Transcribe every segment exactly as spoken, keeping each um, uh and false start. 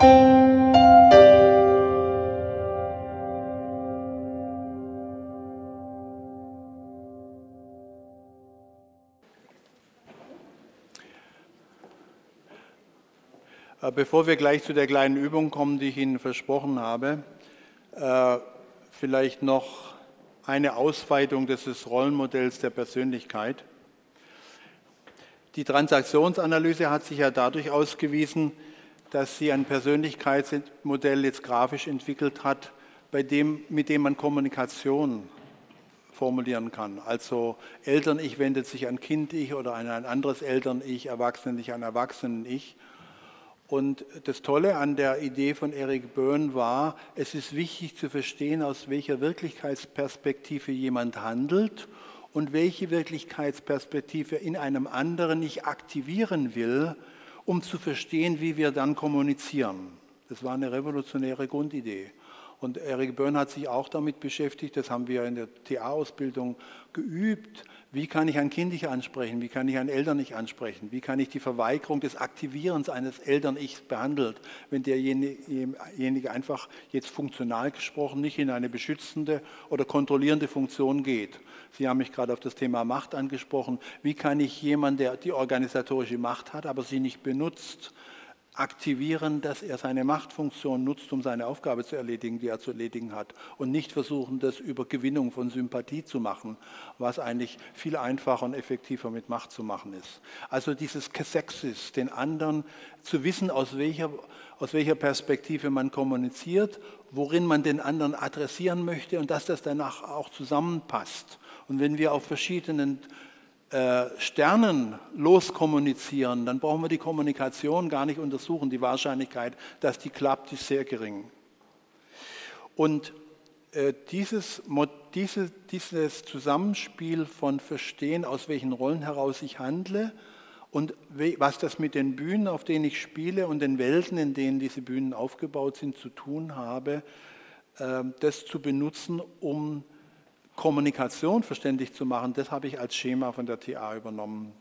Bevor wir gleich zu der kleinen Übung kommen, die ich Ihnen versprochen habe, äh, vielleicht noch eine Ausweitung dieses Rollenmodells der Persönlichkeit. Die Transaktionsanalyse hat sich ja dadurch ausgewiesen, dass sie ein Persönlichkeitsmodell jetzt grafisch entwickelt hat, bei dem, mit dem man Kommunikation formulieren kann. Also Eltern-Ich wendet sich an Kind-Ich oder an ein anderes Eltern-Ich, Erwachsenen-Ich an Erwachsenen-Ich. Und das Tolle an der Idee von Eric Berne war, es ist wichtig zu verstehen, aus welcher Wirklichkeitsperspektive jemand handelt und welche Wirklichkeitsperspektive in einem anderen ich aktivieren will, um zu verstehen, wie wir dann kommunizieren. Das war eine revolutionäre Grundidee. Und Eric Berne hat sich auch damit beschäftigt, das haben wir in der T A-Ausbildung geübt, wie kann ich ein Kind nicht ansprechen, wie kann ich ein Eltern nicht ansprechen, wie kann ich die Verweigerung des Aktivierens eines Eltern-Ichs behandeln, wenn derjenige einfach jetzt funktional gesprochen nicht in eine beschützende oder kontrollierende Funktion geht. Sie haben mich gerade auf das Thema Macht angesprochen. Wie kann ich jemanden, der die organisatorische Macht hat, aber sie nicht benutzt, aktivieren, dass er seine Machtfunktion nutzt, um seine Aufgabe zu erledigen, die er zu erledigen hat, und nicht versuchen, das über Gewinnung von Sympathie zu machen, was eigentlich viel einfacher und effektiver mit Macht zu machen ist. Also dieses Kasexis, den anderen zu wissen, aus welcher, aus welcher Perspektive man kommuniziert, worin man den anderen adressieren möchte und dass das danach auch zusammenpasst. Und wenn wir auf verschiedenen Sternen loskommunizieren, dann brauchen wir die Kommunikation gar nicht untersuchen. Die Wahrscheinlichkeit, dass die klappt, ist sehr gering. Und äh, dieses, diese, dieses Zusammenspiel von Verstehen, aus welchen Rollen heraus ich handle und was das mit den Bühnen, auf denen ich spiele, und den Welten, in denen diese Bühnen aufgebaut sind, zu tun habe, äh, das zu benutzen, um Kommunikation verständlich zu machen, das habe ich als Schema von der T A übernommen.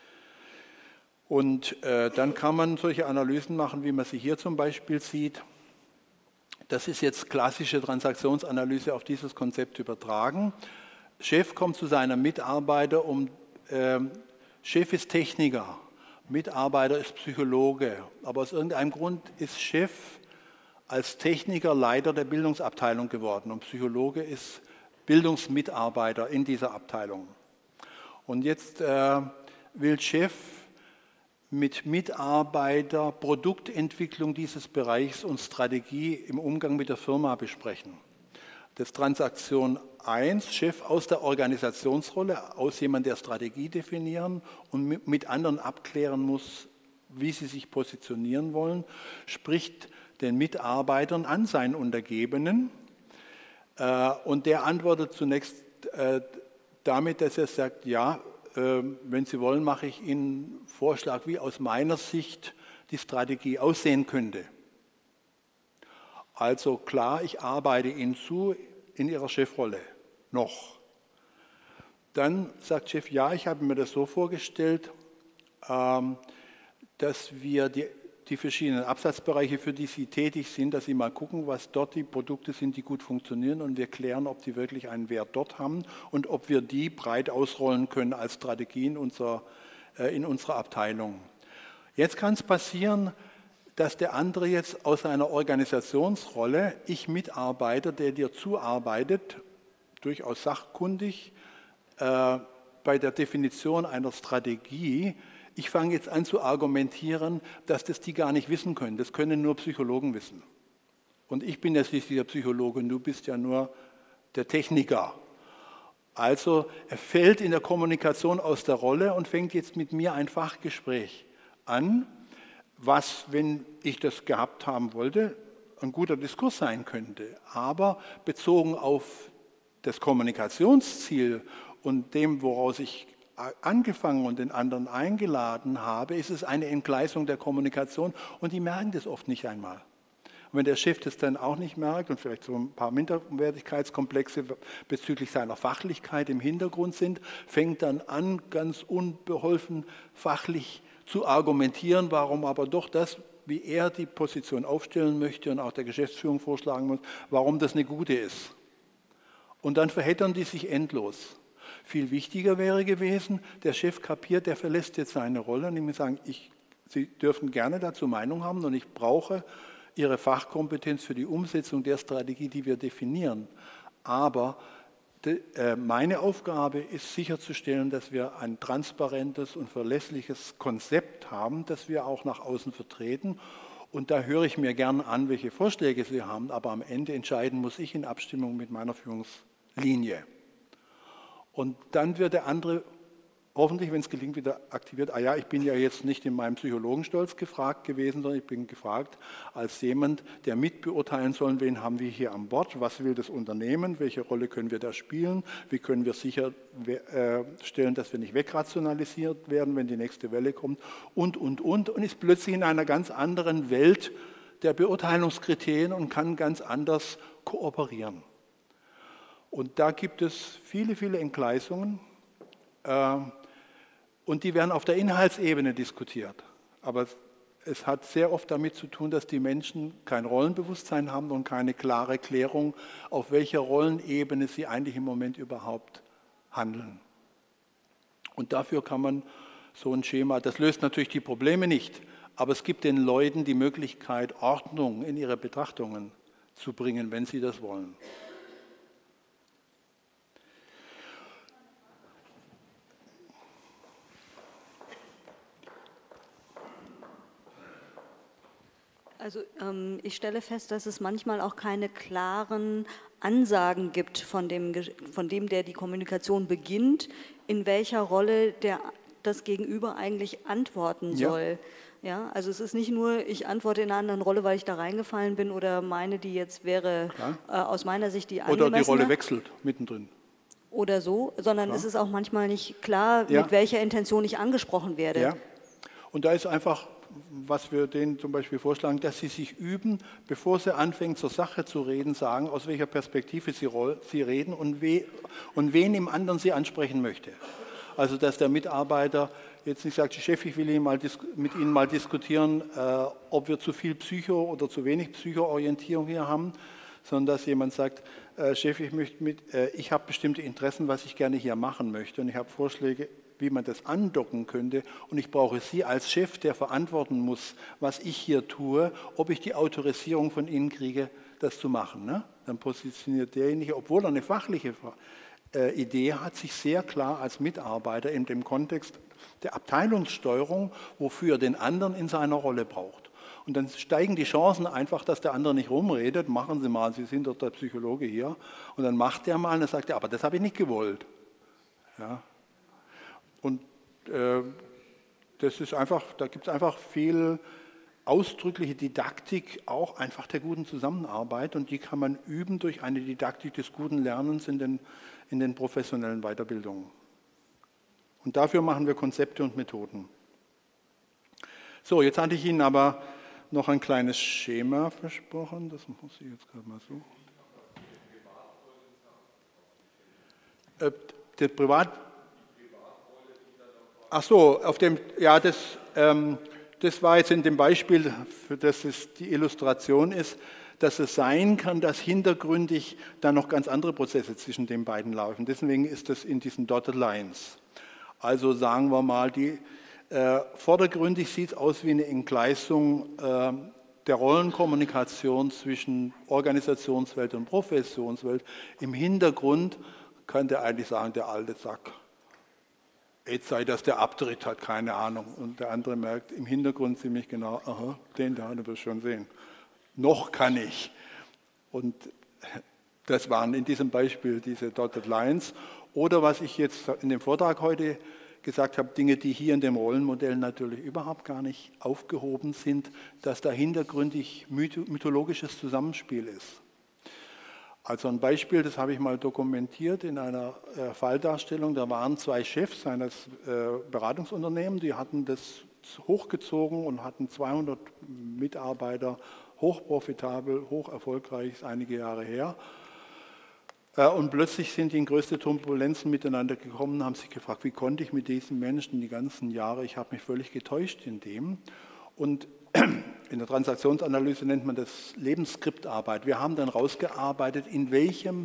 Und äh, dann kann man solche Analysen machen, wie man sie hier zum Beispiel sieht. Das ist jetzt klassische Transaktionsanalyse auf dieses Konzept übertragen. Chef kommt zu seinem Mitarbeiter, um, äh, Chef ist Techniker, Mitarbeiter ist Psychologe, aber aus irgendeinem Grund ist Chef als Techniker Leiter der Bildungsabteilung geworden und Psychologe ist Bildungsmitarbeiter in dieser Abteilung. Und jetzt äh, will Chef mit Mitarbeiter Produktentwicklung dieses Bereichs und Strategie im Umgang mit der Firma besprechen. Das Transaktion eins, Chef aus der Organisationsrolle, aus jemand, der Strategie definieren und mit, mit anderen abklären muss, wie sie sich positionieren wollen, spricht den Mitarbeitern an, seinen Untergebenen. Und der antwortet zunächst äh, damit, dass er sagt, ja, äh, wenn Sie wollen, mache ich Ihnen einen Vorschlag, wie aus meiner Sicht die Strategie aussehen könnte. Also klar, ich arbeite Ihnen zu in Ihrer Chefrolle, noch. Dann sagt Chef, ja, ich habe mir das so vorgestellt, ähm, dass wir die die verschiedenen Absatzbereiche, für die Sie tätig sind, dass Sie mal gucken, was dort die Produkte sind, die gut funktionieren, und wir klären, ob die wirklich einen Wert dort haben und ob wir die breit ausrollen können als Strategie in unserer, äh, in unserer Abteilung. Jetzt kann es passieren, dass der andere jetzt aus einer Organisationsrolle, ich Mitarbeiter, der dir zuarbeitet, durchaus sachkundig, äh, bei der Definition einer Strategie, ich fange jetzt an zu argumentieren, dass das die gar nicht wissen können. Das können nur Psychologen wissen. Und ich bin ja schließlich der Psychologe und du bist ja nur der Techniker. Also er fällt in der Kommunikation aus der Rolle und fängt jetzt mit mir ein Fachgespräch an, was, wenn ich das gehabt haben wollte, ein guter Diskurs sein könnte. Aber bezogen auf das Kommunikationsziel und dem, woraus ich angefangen und den anderen eingeladen habe, ist es eine Entgleisung der Kommunikation und die merken das oft nicht einmal. Und wenn der Chef das dann auch nicht merkt und vielleicht so ein paar Minderwertigkeitskomplexe bezüglich seiner Fachlichkeit im Hintergrund sind, fängt dann an, ganz unbeholfen fachlich zu argumentieren, warum aber doch das, wie er die Position aufstellen möchte und auch der Geschäftsführung vorschlagen muss, warum das eine gute ist. Und dann verheddern die sich endlos. Viel wichtiger wäre gewesen, der Chef kapiert, der verlässt jetzt seine Rolle und ich muss sagen, ich, Sie dürfen gerne dazu Meinung haben und ich brauche Ihre Fachkompetenz für die Umsetzung der Strategie, die wir definieren. Aber de, äh, meine Aufgabe ist sicherzustellen, dass wir ein transparentes und verlässliches Konzept haben, das wir auch nach außen vertreten. Und da höre ich mir gern an, welche Vorschläge Sie haben, aber am Ende entscheiden muss ich in Abstimmung mit meiner Führungslinie. Und dann wird der andere hoffentlich, wenn es gelingt, wieder aktiviert. Ah ja, ich bin ja jetzt nicht in meinem Psychologenstolz gefragt gewesen, sondern ich bin gefragt als jemand, der mitbeurteilen soll, wen haben wir hier an Bord, was will das Unternehmen, welche Rolle können wir da spielen, wie können wir sicherstellen, dass wir nicht wegrationalisiert werden, wenn die nächste Welle kommt und, und, und. Und ist plötzlich in einer ganz anderen Welt der Beurteilungskriterien und kann ganz anders kooperieren. Und da gibt es viele, viele Entgleisungen. Und die werden auf der Inhaltsebene diskutiert. Aber es hat sehr oft damit zu tun, dass die Menschen kein Rollenbewusstsein haben und keine klare Klärung, auf welcher Rollenebene sie eigentlich im Moment überhaupt handeln. Und dafür kann man so ein Schema, das löst natürlich die Probleme nicht, aber es gibt den Leuten die Möglichkeit, Ordnung in ihre Betrachtungen zu bringen, wenn sie das wollen. Also ähm, ich stelle fest, dass es manchmal auch keine klaren Ansagen gibt von dem, von dem, der die Kommunikation beginnt, in welcher Rolle der, das Gegenüber eigentlich antworten soll. Ja. Ja, also es ist nicht nur, ich antworte in einer anderen Rolle, weil ich da reingefallen bin oder meine, die jetzt wäre äh, aus meiner Sicht die angemessene. Oder die Rolle wechselt mittendrin. Oder so, sondern klar. Es ist auch manchmal nicht klar, ja. mit welcher Intention ich angesprochen werde. Ja. Und da ist einfach, was wir denen zum Beispiel vorschlagen, dass sie sich üben, bevor sie anfangen zur Sache zu reden, sagen, aus welcher Perspektive sie, sie reden und, we, und wen im anderen sie ansprechen möchte. Also dass der Mitarbeiter jetzt nicht sagt, Chef, ich will Ihnen mal mit Ihnen mal diskutieren, äh, ob wir zu viel Psycho- oder zu wenig Psychoorientierung hier haben, sondern dass jemand sagt, äh, Chef, ich, möchte mit, äh, ich habe bestimmte Interessen, was ich gerne hier machen möchte und ich habe Vorschläge, wie man das andocken könnte und ich brauche Sie als Chef, der verantworten muss, was ich hier tue, ob ich die Autorisierung von Ihnen kriege, das zu machen. Ne? Dann positioniert derjenige, obwohl er eine fachliche äh, Idee hat, sich sehr klar als Mitarbeiter in dem Kontext der Abteilungssteuerung, wofür er den anderen in seiner Rolle braucht. Und dann steigen die Chancen einfach, dass der andere nicht rumredet, machen Sie mal, Sie sind doch der Psychologe hier, und dann macht er mal und dann sagt er, aber das habe ich nicht gewollt. Ja. Und äh, das ist einfach, da gibt es einfach viel ausdrückliche Didaktik, auch einfach der guten Zusammenarbeit, und die kann man üben durch eine Didaktik des guten Lernens in den, in den professionellen Weiterbildungen. Und dafür machen wir Konzepte und Methoden. So, jetzt hatte ich Ihnen aber noch ein kleines Schema versprochen, das muss ich jetzt gerade mal suchen. Äh, der Privat Ach so, auf dem, ja, das, ähm, das war jetzt in dem Beispiel, für das es die Illustration ist, dass es sein kann, dass hintergründig da noch ganz andere Prozesse zwischen den beiden laufen. Deswegen ist das in diesen Dotted Lines. Also sagen wir mal, die, äh, vordergründig sieht es aus wie eine Entgleisung äh, der Rollenkommunikation zwischen Organisationswelt und Professionswelt. Im Hintergrund könnte eigentlich sagen, der alte Sack. Jetzt sei das der Abtritt hat, keine Ahnung. Und der andere merkt im Hintergrund ziemlich genau, aha, den da, du wirst schon sehen. Noch kann ich. Und das waren in diesem Beispiel diese Dotted Lines. Oder was ich jetzt in dem Vortrag heute gesagt habe, Dinge, die hier in dem Rollenmodell natürlich überhaupt gar nicht aufgehoben sind, dass da hintergründig mythologisches Zusammenspiel ist. Also ein Beispiel, das habe ich mal dokumentiert in einer äh, Falldarstellung. Da waren zwei Chefs eines äh, Beratungsunternehmens, die hatten das hochgezogen und hatten zweihundert Mitarbeiter, hochprofitabel, hoch erfolgreich, einige Jahre her. Und plötzlich sind die in größte Turbulenzen miteinander gekommen und haben sich gefragt, wie konnte ich mit diesen Menschen die ganzen Jahre, ich habe mich völlig getäuscht in dem. Und in der Transaktionsanalyse nennt man das Lebensskriptarbeit. Wir haben dann rausgearbeitet, in welchem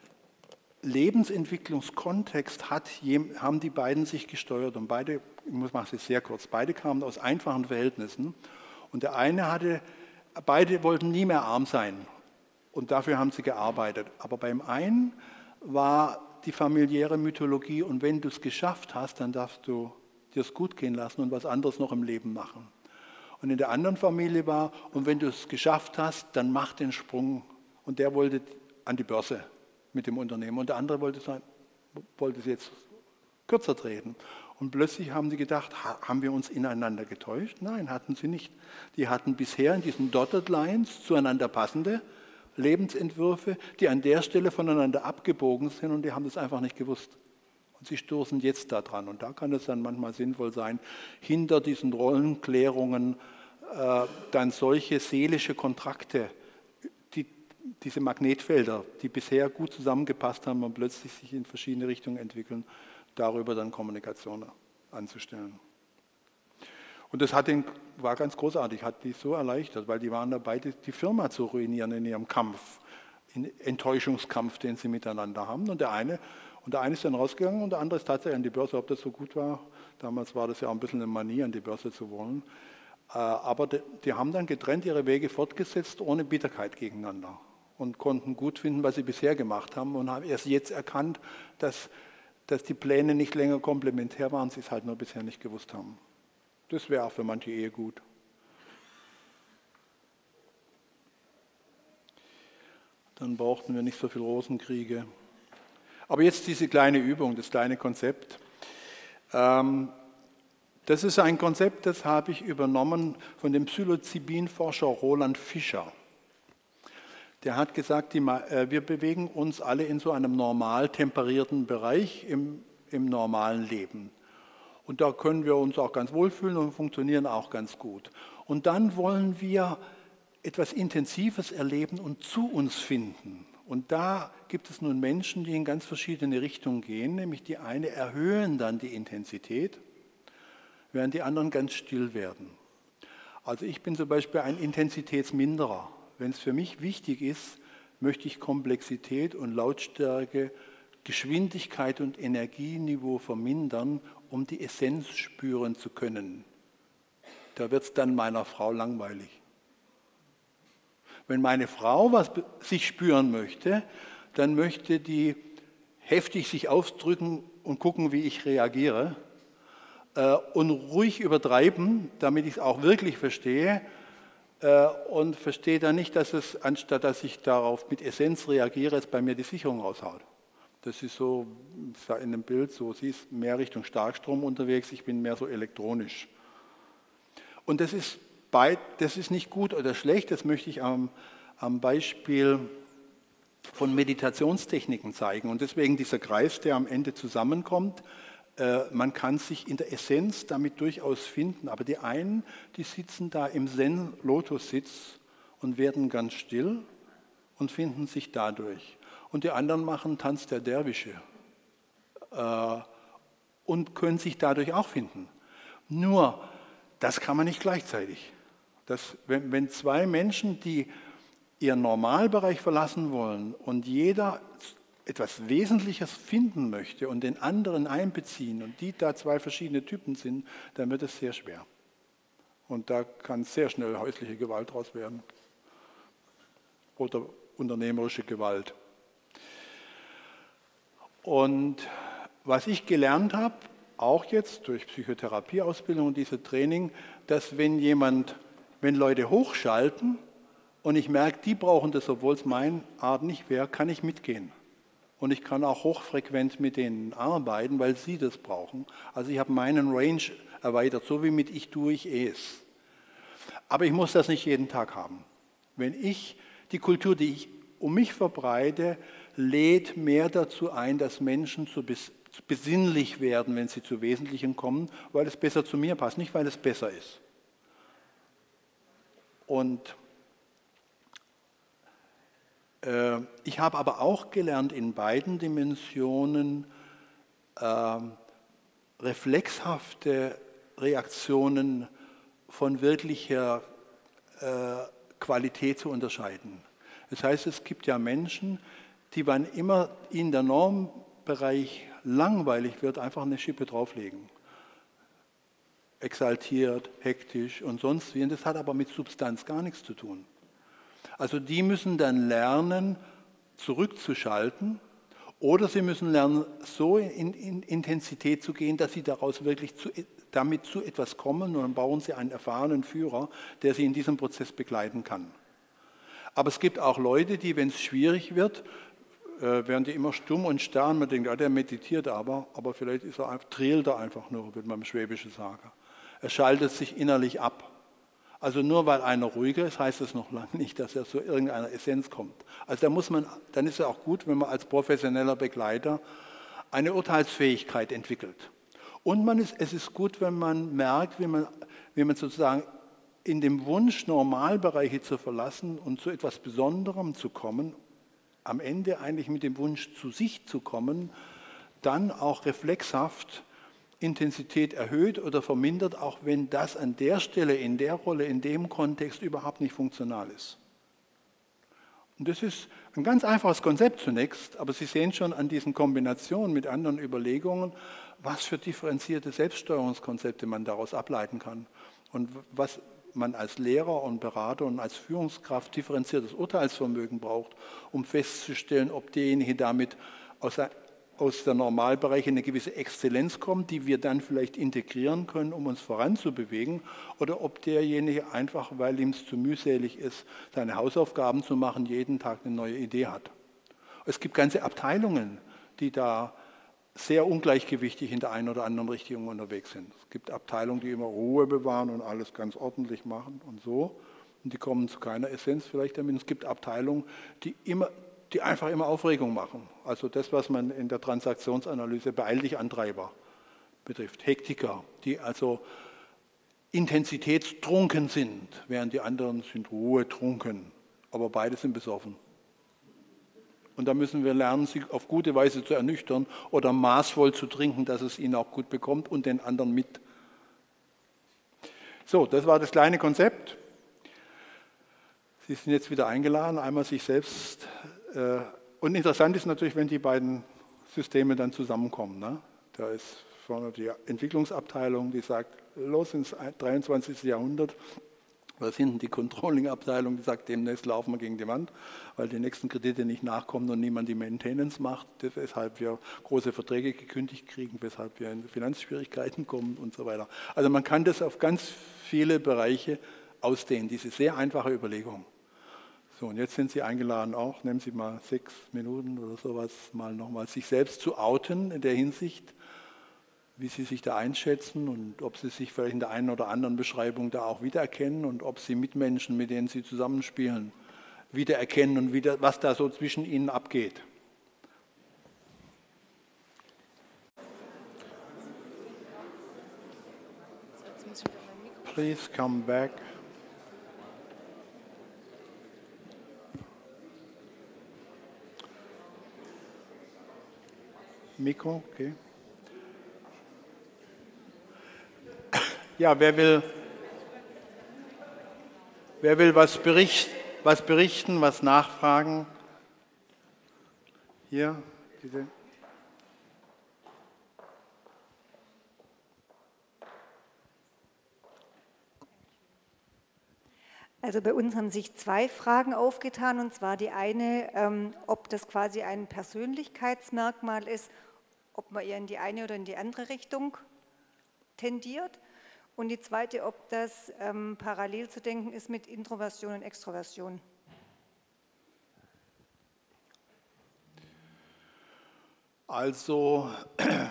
Lebensentwicklungskontext hat, haben die beiden sich gesteuert. Und beide, ich mache es sehr kurz, beide kamen aus einfachen Verhältnissen. Und der eine hatte, beide wollten nie mehr arm sein. Und dafür haben sie gearbeitet. Aber beim einen war die familiäre Mythologie, und wenn du es geschafft hast, dann darfst du dir es gut gehen lassen und was anderes noch im Leben machen. Und in der anderen Familie war, und wenn du es geschafft hast, dann mach den Sprung. Und der wollte an die Börse mit dem Unternehmen. Und der andere wollte, sein, wollte es jetzt kürzer treten. Und plötzlich haben sie gedacht, haben wir uns ineinander getäuscht? Nein, hatten sie nicht. Die hatten bisher in diesen Dotted Lines zueinander passende Lebensentwürfe, die an der Stelle voneinander abgebogen sind, und die haben das einfach nicht gewusst. Und sie stoßen jetzt da dran. Und da kann es dann manchmal sinnvoll sein, hinter diesen Rollenklärungen äh, dann solche seelische Kontrakte, die, diese Magnetfelder, die bisher gut zusammengepasst haben und plötzlich sich in verschiedene Richtungen entwickeln, darüber dann Kommunikation anzustellen. Und das hat den, war ganz großartig, hat die so erleichtert, weil die waren dabei, die, die Firma zu ruinieren in ihrem Kampf, in Enttäuschungskampf, den sie miteinander haben. Und der eine, und der eine ist dann rausgegangen und der andere ist tatsächlich an die Börse, ob das so gut war. Damals war das ja auch ein bisschen eine Manie, an die Börse zu wollen. Aber die, die haben dann getrennt ihre Wege fortgesetzt, ohne Bitterkeit gegeneinander. Und konnten gut finden, was sie bisher gemacht haben, und haben erst jetzt erkannt, dass, dass die Pläne nicht länger komplementär waren, sie es halt nur bisher nicht gewusst haben. Das wäre auch für manche Ehe gut. Dann brauchten wir nicht so viel Rosenkriege. Aber jetzt diese kleine Übung, das kleine Konzept. Ähm, das ist ein Konzept, das habe ich übernommen von dem Psilocybin-Forscher Roland Fischer. Der hat gesagt, die, äh, wir bewegen uns alle in so einem normal temperierten Bereich im, im normalen Leben. Und da können wir uns auch ganz wohlfühlen und funktionieren auch ganz gut. Und dann wollen wir etwas Intensives erleben und zu uns finden. Und da gibt es nun Menschen, die in ganz verschiedene Richtungen gehen, nämlich die eine erhöhen dann die Intensität, während die anderen ganz still werden. Also ich bin zum Beispiel ein Intensitätsminderer. Wenn es für mich wichtig ist, möchte ich Komplexität und Lautstärke, Geschwindigkeit und Energieniveau vermindern, um die Essenz spüren zu können. Da wird es dann meiner Frau langweilig. Wenn meine Frau was sich spüren möchte, dann möchte die heftig sich ausdrücken und gucken, wie ich reagiere, äh, und ruhig übertreiben, damit ich es auch wirklich verstehe, äh, und verstehe dann nicht, dass es, anstatt dass ich darauf mit Essenz reagiere, es bei mir die Sicherung raushaut. Das ist so in dem Bild, so sie ist mehr Richtung Starkstrom unterwegs, ich bin mehr so elektronisch. Und das ist, beid, das ist nicht gut oder schlecht, das möchte ich am, am Beispiel von Meditationstechniken zeigen. Und deswegen dieser Kreis, der am Ende zusammenkommt, äh, man kann sich in der Essenz damit durchaus finden, aber die einen, die sitzen da im Zen-Lotus-Sitz und werden ganz still und finden sich dadurch. Und die anderen machen Tanz der Derwische äh, und können sich dadurch auch finden. Nur, das kann man nicht gleichzeitig. Das, wenn, wenn zwei Menschen, die ihren Normalbereich verlassen wollen und jeder etwas Wesentliches finden möchte und den anderen einbeziehen und die da zwei verschiedene Typen sind, dann wird es sehr schwer. Und da kann sehr schnell häusliche Gewalt draus werden oder unternehmerische Gewalt. Und was ich gelernt habe, auch jetzt durch Psychotherapieausbildung und diese Training, dass wenn jemand, wenn Leute hochschalten und ich merke, die brauchen das, obwohl es meine Art nicht wäre, kann ich mitgehen. Und ich kann auch hochfrequent mit denen arbeiten, weil sie das brauchen. Also ich habe meinen Range erweitert, so wie mit ich tue ich es. Aber ich muss das nicht jeden Tag haben. Wenn ich die Kultur, die ich um mich verbreite, lädt mehr dazu ein, dass Menschen zu besinnlich werden, wenn sie zu Wesentlichen kommen, weil es besser zu mir passt, nicht weil es besser ist. Und Äh, ich habe aber auch gelernt, in beiden Dimensionen äh, reflexhafte Reaktionen von wirklicher äh, Qualität zu unterscheiden. Das heißt, es gibt ja Menschen, die, wann immer ihnen der Normbereich langweilig wird, einfach eine Schippe drauflegen. Exaltiert, hektisch und sonst wie. Und das hat aber mit Substanz gar nichts zu tun. Also die müssen dann lernen, zurückzuschalten, oder sie müssen lernen, so in, in Intensität zu gehen, dass sie daraus wirklich zu, damit zu etwas kommen, und dann bauen sie einen erfahrenen Führer, der sie in diesem Prozess begleiten kann. Aber es gibt auch Leute, die, wenn es schwierig wird, äh, werden die immer stumm und starr, und man denkt, ja, der meditiert aber, aber vielleicht ist er, trillt er einfach nur, würde man im Schwäbischen sagen. Er schaltet sich innerlich ab. Also nur weil einer ruhiger ist, heißt das noch lange nicht, dass er zu irgendeiner Essenz kommt. Also da muss man, dann ist es auch gut, wenn man als professioneller Begleiter eine Urteilsfähigkeit entwickelt. Und man ist, es ist gut, wenn man merkt, wie man, wie man sozusagen in dem Wunsch, Normalbereiche zu verlassen und zu etwas Besonderem zu kommen, am Ende eigentlich mit dem Wunsch, zu sich zu kommen, dann auch reflexhaft Intensität erhöht oder vermindert, auch wenn das an der Stelle, in der Rolle, in dem Kontext überhaupt nicht funktional ist. Und das ist ein ganz einfaches Konzept zunächst, aber Sie sehen schon an diesen Kombinationen mit anderen Überlegungen, was für differenzierte Selbststeuerungskonzepte man daraus ableiten kann und was man als Lehrer und Berater und als Führungskraft differenziertes Urteilsvermögen braucht, um festzustellen, ob derjenige damit aus aus der Normalbereich in eine gewisse Exzellenz kommt, die wir dann vielleicht integrieren können, um uns voranzubewegen, oder ob derjenige einfach, weil ihm es zu mühselig ist, seine Hausaufgaben zu machen, jeden Tag eine neue Idee hat. Es gibt ganze Abteilungen, die da sehr ungleichgewichtig in der einen oder anderen Richtung unterwegs sind. Es gibt Abteilungen, die immer Ruhe bewahren und alles ganz ordentlich machen und so, und die kommen zu keiner Essenz vielleicht damit. Es gibt Abteilungen, die immer die einfach immer Aufregung machen. Also das, was man in der Transaktionsanalyse beeil dich Antreiber betrifft. Hektiker, die also intensitätstrunken sind, während die anderen sind ruhetrunken. Aber beide sind besoffen. Und da müssen wir lernen, sie auf gute Weise zu ernüchtern oder maßvoll zu trinken, dass es ihnen auch gut bekommt und den anderen mit. So, das war das kleine Konzept. Sie sind jetzt wieder eingeladen, einmal sich selbst. Und interessant ist natürlich, wenn die beiden Systeme dann zusammenkommen. Ne? Da ist vorne die Entwicklungsabteilung, die sagt, los ins dreiundzwanzigste Jahrhundert. Da ist hinten die Controlling-Abteilung, die sagt, demnächst laufen wir gegen die Wand, weil die nächsten Kredite nicht nachkommen und niemand die Maintenance macht, weshalb wir große Verträge gekündigt kriegen, weshalb wir in Finanzschwierigkeiten kommen und so weiter. Also man kann das auf ganz viele Bereiche ausdehnen, diese sehr einfache Überlegung. So, und jetzt sind Sie eingeladen auch, nehmen Sie mal sechs Minuten oder sowas, mal nochmal sich selbst zu outen in der Hinsicht, wie Sie sich da einschätzen und ob Sie sich vielleicht in der einen oder anderen Beschreibung da auch wiedererkennen und ob Sie Mitmenschen, mit denen Sie zusammenspielen, wiedererkennen und wieder, was da so zwischen Ihnen abgeht. Please come back. Mikro, okay. Ja, wer will, wer will was, bericht, was berichten, was nachfragen? Hier, bitte. Also bei uns haben sich zwei Fragen aufgetan, und zwar die eine, ähm, ob das quasi ein Persönlichkeitsmerkmal ist, ob man eher in die eine oder in die andere Richtung tendiert, und die zweite, ob das ähm, parallel zu denken ist mit Introversion und Extroversion. Also,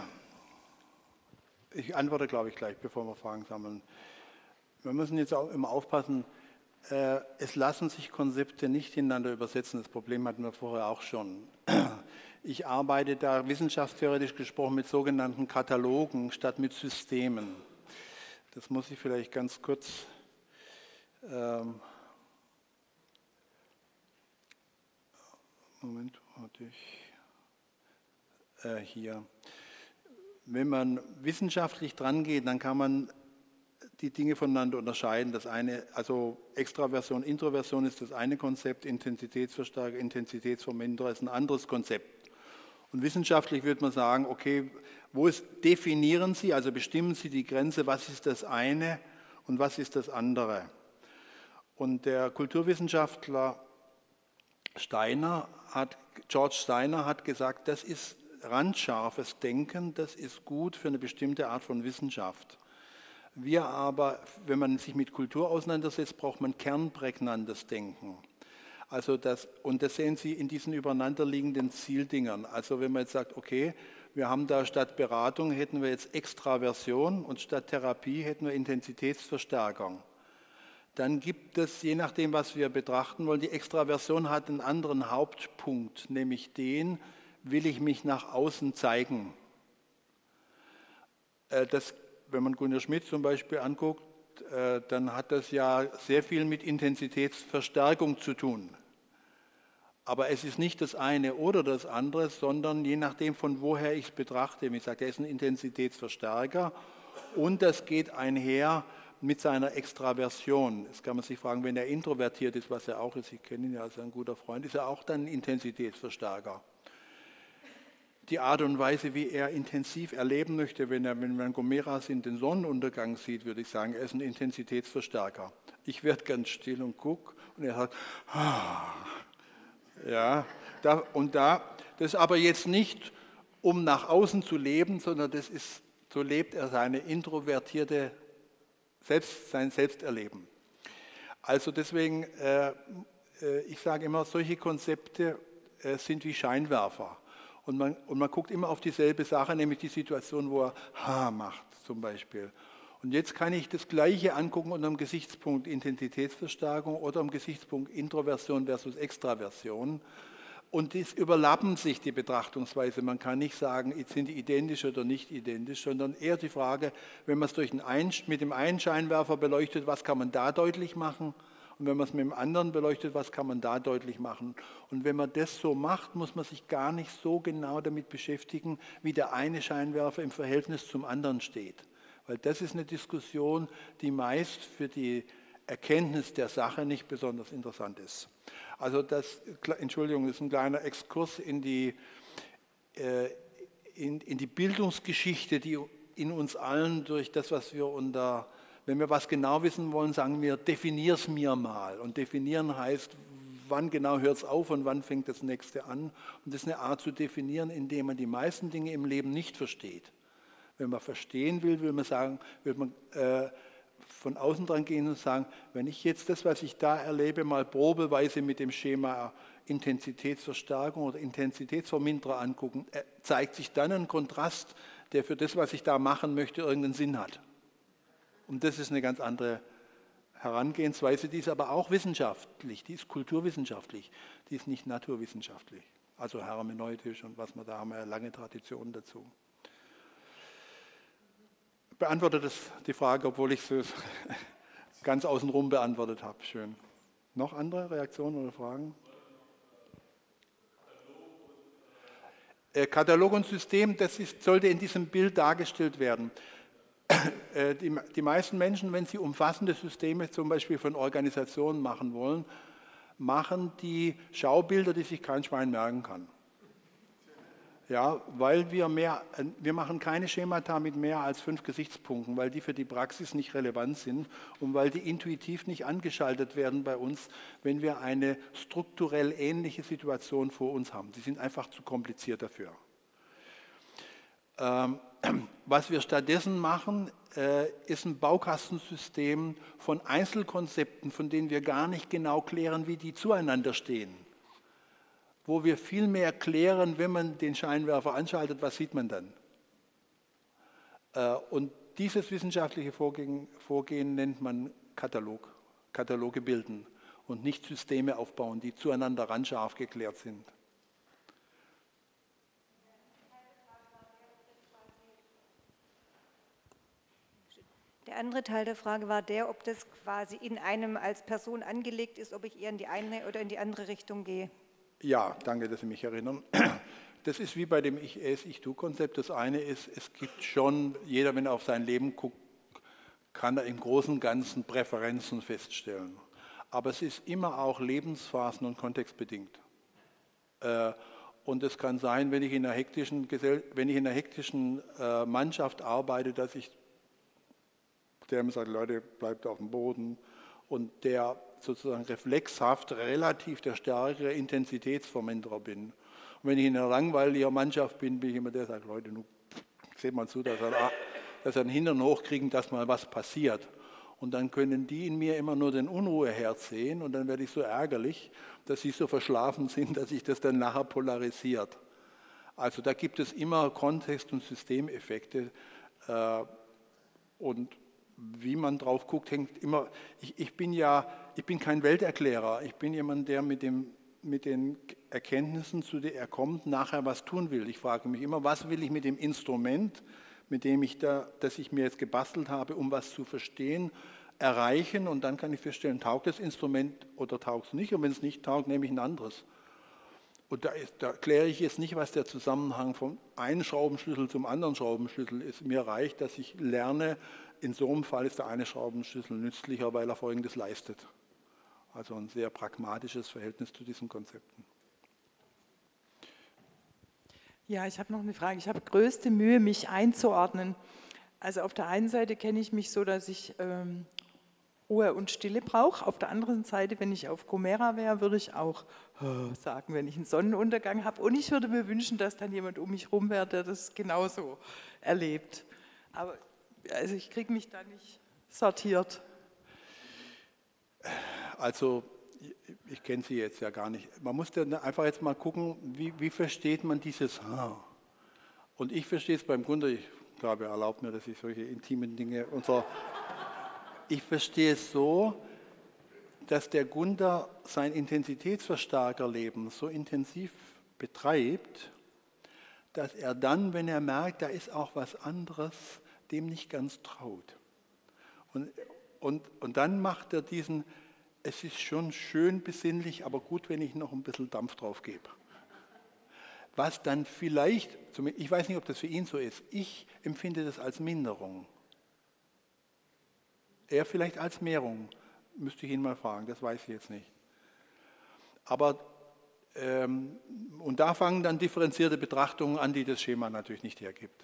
ich antworte, glaube ich, gleich, bevor wir Fragen sammeln. Wir müssen jetzt auch immer aufpassen, äh, es lassen sich Konzepte nicht ineinander übersetzen. Das Problem hatten wir vorher auch schon. Ich arbeite da wissenschaftstheoretisch gesprochen mit sogenannten Katalogen statt mit Systemen. Das muss ich vielleicht ganz kurz ähm, Moment, hatte ich äh, hier. Wenn man wissenschaftlich dran geht, dann kann man die Dinge voneinander unterscheiden. Das eine, also Extraversion, Introversion ist das eine Konzept, Intensitätsverstärker, Intensitätsverminderer ist ein anderes Konzept. Und wissenschaftlich würde man sagen, okay, wo ist, definieren Sie, also bestimmen Sie die Grenze, was ist das eine und was ist das andere. Und der Kulturwissenschaftler Steiner hat, George Steiner hat gesagt, das ist randscharfes Denken, das ist gut für eine bestimmte Art von Wissenschaft. Wir aber, wenn man sich mit Kultur auseinandersetzt, braucht man kernprägnantes Denken. Also das, und das sehen Sie in diesen übereinanderliegenden Zieldingern. Also wenn man jetzt sagt, okay, wir haben da statt Beratung hätten wir jetzt Extraversion und statt Therapie hätten wir Intensitätsverstärkung. Dann gibt es, je nachdem, was wir betrachten wollen, die Extraversion hat einen anderen Hauptpunkt, nämlich den, will ich mich nach außen zeigen. Das, wenn man Gunnar Schmidt zum Beispiel anguckt, dann hat das ja sehr viel mit Intensitätsverstärkung zu tun. Aber es ist nicht das eine oder das andere, sondern je nachdem, von woher ich es betrachte. Ich sage, er ist ein Intensitätsverstärker und das geht einher mit seiner Extraversion. Jetzt kann man sich fragen, wenn er introvertiert ist, was er auch ist, ich kenne ihn ja als ein guter Freund, ist er auch dann ein Intensitätsverstärker. Die Art und Weise, wie er intensiv erleben möchte, wenn er, wenn man Gomeras in den Sonnenuntergang sieht, würde ich sagen, er ist ein Intensitätsverstärker. Ich werde ganz still und gucke und er sagt, ah. Ja, da, und da, das ist aber jetzt nicht, um nach außen zu leben, sondern das ist, so lebt er seine introvertierte Selbst, sein Selbsterleben. Also deswegen, äh, äh, ich sage immer, solche Konzepte äh, sind wie Scheinwerfer. Und man, und man guckt immer auf dieselbe Sache, nämlich die Situation, wo er Ha macht zum Beispiel. Und jetzt kann ich das Gleiche angucken unter dem Gesichtspunkt Intensitätsverstärkung oder am Gesichtspunkt Introversion versus Extraversion. Und dies überlappen sich die Betrachtungsweise. Man kann nicht sagen, sind die identisch oder nicht identisch, sondern eher die Frage, wenn man es durch einen, mit dem einen Scheinwerfer beleuchtet, was kann man da deutlich machen? Und wenn man es mit dem anderen beleuchtet, was kann man da deutlich machen? Und wenn man das so macht, muss man sich gar nicht so genau damit beschäftigen, wie der eine Scheinwerfer im Verhältnis zum anderen steht. Weil das ist eine Diskussion, die meist für die Erkenntnis der Sache nicht besonders interessant ist. Also das, Entschuldigung, das ist ein kleiner Exkurs in die, äh, in, in die Bildungsgeschichte, die in uns allen durch das, was wir unter, wenn wir was genau wissen wollen, sagen wir, definier es mir mal. Und definieren heißt, wann genau hört es auf und wann fängt das nächste an. Und das ist eine Art zu definieren, indem man die meisten Dinge im Leben nicht versteht. Wenn man verstehen will, will man sagen, will man äh, von außen dran gehen und sagen, wenn ich jetzt das, was ich da erlebe, mal probeweise mit dem Schema Intensitätsverstärkung oder Intensitätsverminderer angucken, äh, zeigt sich dann ein Kontrast, der für das, was ich da machen möchte, irgendeinen Sinn hat. Und das ist eine ganz andere Herangehensweise, die ist aber auch wissenschaftlich, die ist kulturwissenschaftlich, die ist nicht naturwissenschaftlich. Also hermeneutisch und was wir da haben, wir lange Traditionen dazu. Beantwortet das die Frage, obwohl ich es ganz außenrum beantwortet habe. Schön. Noch andere Reaktionen oder Fragen? Katalog und System, das ist, sollte in diesem Bild dargestellt werden. Die, die meisten Menschen, wenn sie umfassende Systeme zum Beispiel von Organisationen machen wollen, machen die Schaubilder, die sich kein Schwein merken kann. Ja, weil wir mehr, wir machen keine Schemata mit mehr als fünf Gesichtspunkten, weil die für die Praxis nicht relevant sind und weil die intuitiv nicht angeschaltet werden bei uns, wenn wir eine strukturell ähnliche Situation vor uns haben. Die sind einfach zu kompliziert dafür. Ähm, was wir stattdessen machen, äh, ist ein Baukastensystem von Einzelkonzepten, von denen wir gar nicht genau klären, wie die zueinander stehen. Wo wir viel mehr klären, wenn man den Scheinwerfer anschaltet, was sieht man dann? Und dieses wissenschaftliche Vorgehen, Vorgehen nennt man Katalog, Kataloge bilden und nicht Systeme aufbauen, die zueinander randscharf geklärt sind. Der andere Teil der Frage war der, ob das quasi in einem als Person angelegt ist, ob ich eher in die eine oder in die andere Richtung gehe. Ja, danke, dass Sie mich erinnern. Das ist wie bei dem Ich-Es-Ich-Du-Konzept. Das eine ist, es gibt schon, jeder, wenn er auf sein Leben guckt, kann er im Großen und Ganzen Präferenzen feststellen. Aber es ist immer auch lebensphasen- und kontextbedingt. Und es kann sein, wenn ich in einer hektischen, Gesell wenn ich in einer hektischen Mannschaft arbeite, dass ich der mir sagt, Leute, bleibt auf dem Boden, und der sozusagen reflexhaft relativ der stärkere Intensitätsverminderer bin. Und wenn ich in einer langweiligen Mannschaft bin, bin ich immer der, der sagt, Leute, nun seht mal zu, dass er, dass er den Hintern hochkriegen, dass mal was passiert. Und dann können die in mir immer nur den Unruheherd sehen und dann werde ich so ärgerlich, dass sie so verschlafen sind, dass sich das dann nachher polarisiert. Also da gibt es immer Kontext- und Systemeffekte äh, und wie man drauf guckt, hängt immer. Ich, ich bin ja, ich bin kein Welterklärer. Ich bin jemand, der mit, dem, mit den Erkenntnissen, zu denen er kommt, nachher was tun will. Ich frage mich immer, was will ich mit dem Instrument, mit dem ich da, das ich mir jetzt gebastelt habe, um was zu verstehen, erreichen? Und dann kann ich feststellen, taugt das Instrument oder taugt es nicht? Und wenn es nicht taugt, nehme ich ein anderes. Und da, ist, da kläre ich jetzt nicht, was der Zusammenhang vom einen Schraubenschlüssel zum anderen Schraubenschlüssel ist. Mir reicht, dass ich lerne, in so einem Fall ist der eine Schraubenschlüssel nützlicher, weil er Folgendes leistet. Also ein sehr pragmatisches Verhältnis zu diesen Konzepten. Ja, ich habe noch eine Frage. Ich habe größte Mühe, mich einzuordnen. Also auf der einen Seite kenne ich mich so, dass ich ähm, Ruhe und Stille brauche. Auf der anderen Seite, wenn ich auf Gomera wäre, würde ich auch oh, sagen, wenn ich einen Sonnenuntergang habe. Und ich würde mir wünschen, dass dann jemand um mich herum wäre, der das genauso erlebt. Aber also ich kriege mich da nicht sortiert. Also ich kenne Sie jetzt ja gar nicht. Man muss dann einfach jetzt mal gucken, wie, wie versteht man dieses Ha? Und ich verstehe es beim Gunter, ich glaube, er erlaubt mir, dass ich solche intimen Dinge unter... Ich verstehe es so, dass der Gunter sein Intensitätsverstärkerleben so intensiv betreibt, dass er dann, wenn er merkt, da ist auch was anderes, dem nicht ganz traut. Und, und, und dann macht er diesen, es ist schon schön besinnlich, aber gut, wenn ich noch ein bisschen Dampf drauf gebe. Was dann vielleicht, ich weiß nicht, ob das für ihn so ist, ich empfinde das als Minderung. Er vielleicht als Mehrung, müsste ich ihn mal fragen, das weiß ich jetzt nicht. Aber, ähm, und da fangen dann differenzierte Betrachtungen an, die das Schema natürlich nicht hergibt.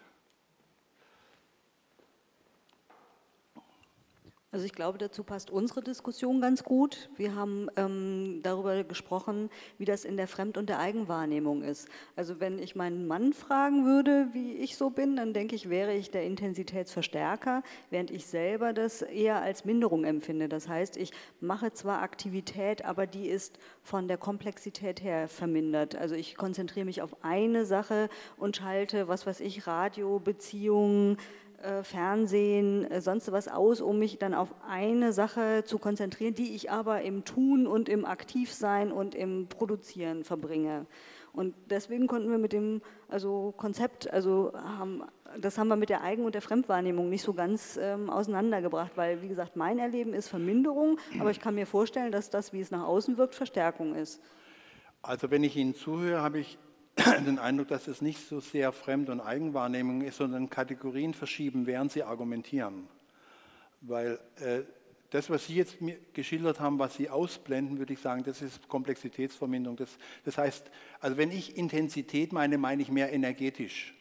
Also ich glaube, dazu passt unsere Diskussion ganz gut. Wir haben ähm, darüber gesprochen, wie das in der Fremd- und der Eigenwahrnehmung ist. Also wenn ich meinen Mann fragen würde, wie ich so bin, dann denke ich, wäre ich der Intensitätsverstärker, während ich selber das eher als Minderung empfinde. Das heißt, ich mache zwar Aktivität, aber die ist von der Komplexität her vermindert. Also ich konzentriere mich auf eine Sache und schalte, was weiß ich, Radio, Beziehungen, Fernsehen, sonst was aus, um mich dann auf eine Sache zu konzentrieren, die ich aber im Tun und im Aktivsein und im Produzieren verbringe. Und deswegen konnten wir mit dem also Konzept, also haben, das haben wir mit der Eigen- und der Fremdwahrnehmung nicht so ganz ähm, auseinandergebracht, weil, wie gesagt, mein Erleben ist Verminderung, aber ich kann mir vorstellen, dass das, wie es nach außen wirkt, Verstärkung ist. Also wenn ich Ihnen zuhöre, habe ich den Eindruck, dass es nicht so sehr Fremd- und Eigenwahrnehmung ist, sondern Kategorien verschieben, während Sie argumentieren. Weil äh, das, was Sie jetzt mir geschildert haben, was Sie ausblenden, würde ich sagen, das ist Komplexitätsverminderung. Das, das heißt, also wenn ich Intensität meine, meine ich mehr energetisch.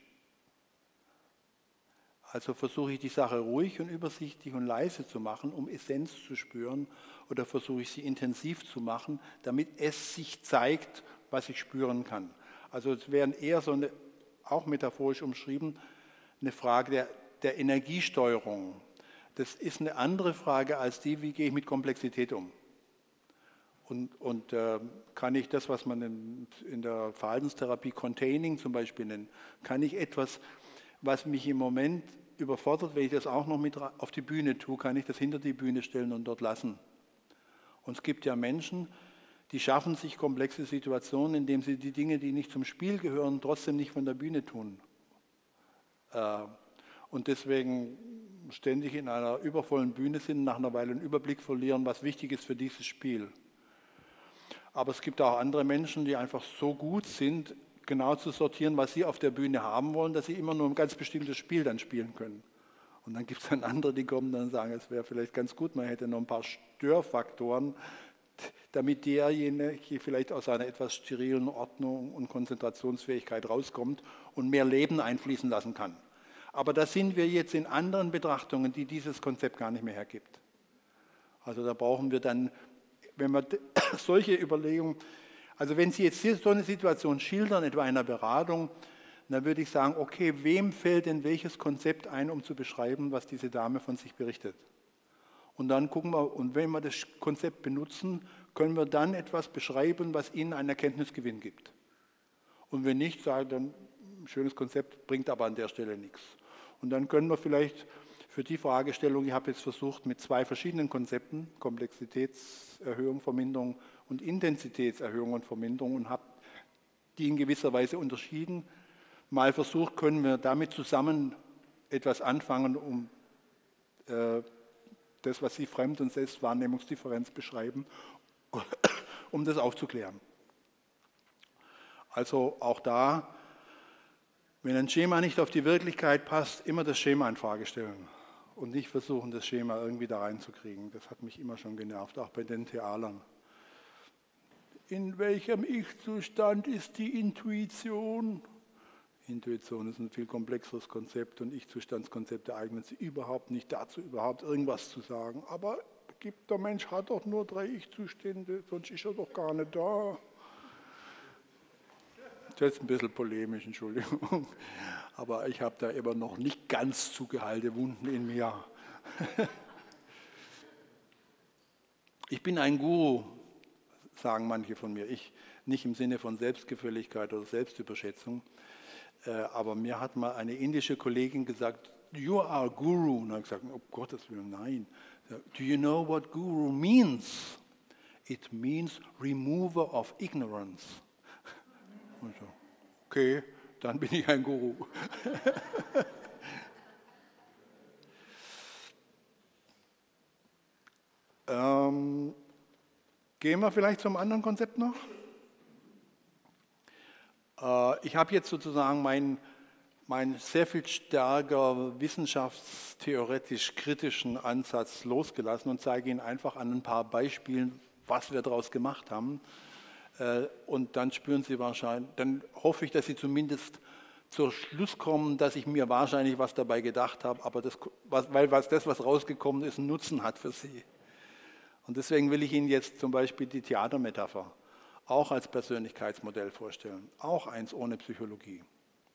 Also versuche ich die Sache ruhig und übersichtlich und leise zu machen, um Essenz zu spüren, oder versuche ich sie intensiv zu machen, damit es sich zeigt, was ich spüren kann. Also es wären eher so eine, auch metaphorisch umschrieben, eine Frage der, der Energiesteuerung. Das ist eine andere Frage als die, wie gehe ich mit Komplexität um. Und, und äh, kann ich das, was man in, in der Verhaltenstherapie Containing zum Beispiel nennt, kann ich etwas, was mich im Moment überfordert, wenn ich das auch noch mit auf die Bühne tue, kann ich das hinter die Bühne stellen und dort lassen. Und es gibt ja Menschen, die schaffen sich komplexe Situationen, indem sie die Dinge, die nicht zum Spiel gehören, trotzdem nicht von der Bühne tun. Und deswegen ständig in einer übervollen Bühne sind, nach einer Weile einen Überblick verlieren, was wichtig ist für dieses Spiel. Aber es gibt auch andere Menschen, die einfach so gut sind, genau zu sortieren, was sie auf der Bühne haben wollen, dass sie immer nur ein ganz bestimmtes Spiel dann spielen können. Und dann gibt es dann andere, die kommen dann und sagen, es wäre vielleicht ganz gut, man hätte noch ein paar Störfaktoren, damit derjenige vielleicht aus einer etwas sterilen Ordnung und Konzentrationsfähigkeit rauskommt und mehr Leben einfließen lassen kann. Aber da sind wir jetzt in anderen Betrachtungen, die dieses Konzept gar nicht mehr hergibt. Also da brauchen wir dann, wenn wir solche Überlegungen, also wenn Sie jetzt so eine Situation schildern, etwa einer Beratung, dann würde ich sagen, okay, wem fällt denn welches Konzept ein, um zu beschreiben, was diese Dame von sich berichtet? Und dann gucken wir, und wenn wir das Konzept benutzen, können wir dann etwas beschreiben, was Ihnen einen Erkenntnisgewinn gibt. Und wenn nicht, sagen dann, ein schönes Konzept bringt aber an der Stelle nichts. Und dann können wir vielleicht für die Fragestellung, ich habe jetzt versucht, mit zwei verschiedenen Konzepten, Komplexitätserhöhung, Verminderung und Intensitätserhöhung und Verminderung, und habe die in gewisser Weise unterschieden, mal versucht, können wir damit zusammen etwas anfangen, um äh, das, was Sie Fremd- und Selbstwahrnehmungsdifferenz beschreiben, um das aufzuklären. Also auch da, wenn ein Schema nicht auf die Wirklichkeit passt, immer das Schema in Frage stellen und nicht versuchen, das Schema irgendwie da reinzukriegen. Das hat mich immer schon genervt, auch bei den Thealern. In welchem Ich-Zustand ist die Intuition? Intuition ist ein viel komplexeres Konzept und Ich-Zustandskonzepte eignen sich überhaupt nicht dazu, überhaupt irgendwas zu sagen. Aber gibt, der Mensch hat doch nur drei Ich-Zustände, sonst ist er doch gar nicht da. Das ist jetzt ein bisschen polemisch, Entschuldigung. Aber ich habe da immer noch nicht ganz zugeheilte Wunden in mir. Ich bin ein Guru, sagen manche von mir. Ich nicht im Sinne von Selbstgefälligkeit oder Selbstüberschätzung. Aber mir hat mal eine indische Kollegin gesagt, you are Guru. Und ich habe gesagt, oh Gottes Willen, nein. Do you know what Guru means? It means remover of ignorance. Und so, okay, dann bin ich ein Guru. ähm, gehen wir vielleicht zum anderen Konzept noch? Ich habe jetzt sozusagen meinen mein sehr viel stärker wissenschaftstheoretisch kritischen Ansatz losgelassen und zeige Ihnen einfach an ein paar Beispielen, was wir daraus gemacht haben. Und dann spüren Sie wahrscheinlich, dann hoffe ich, dass Sie zumindest zur Schluss kommen, dass ich mir wahrscheinlich was dabei gedacht habe, aber das, weil was, das, was rausgekommen ist, einen Nutzen hat für Sie. Und deswegen will ich Ihnen jetzt zum Beispiel die Theatermetapher auch als Persönlichkeitsmodell vorstellen, auch eins ohne Psychologie.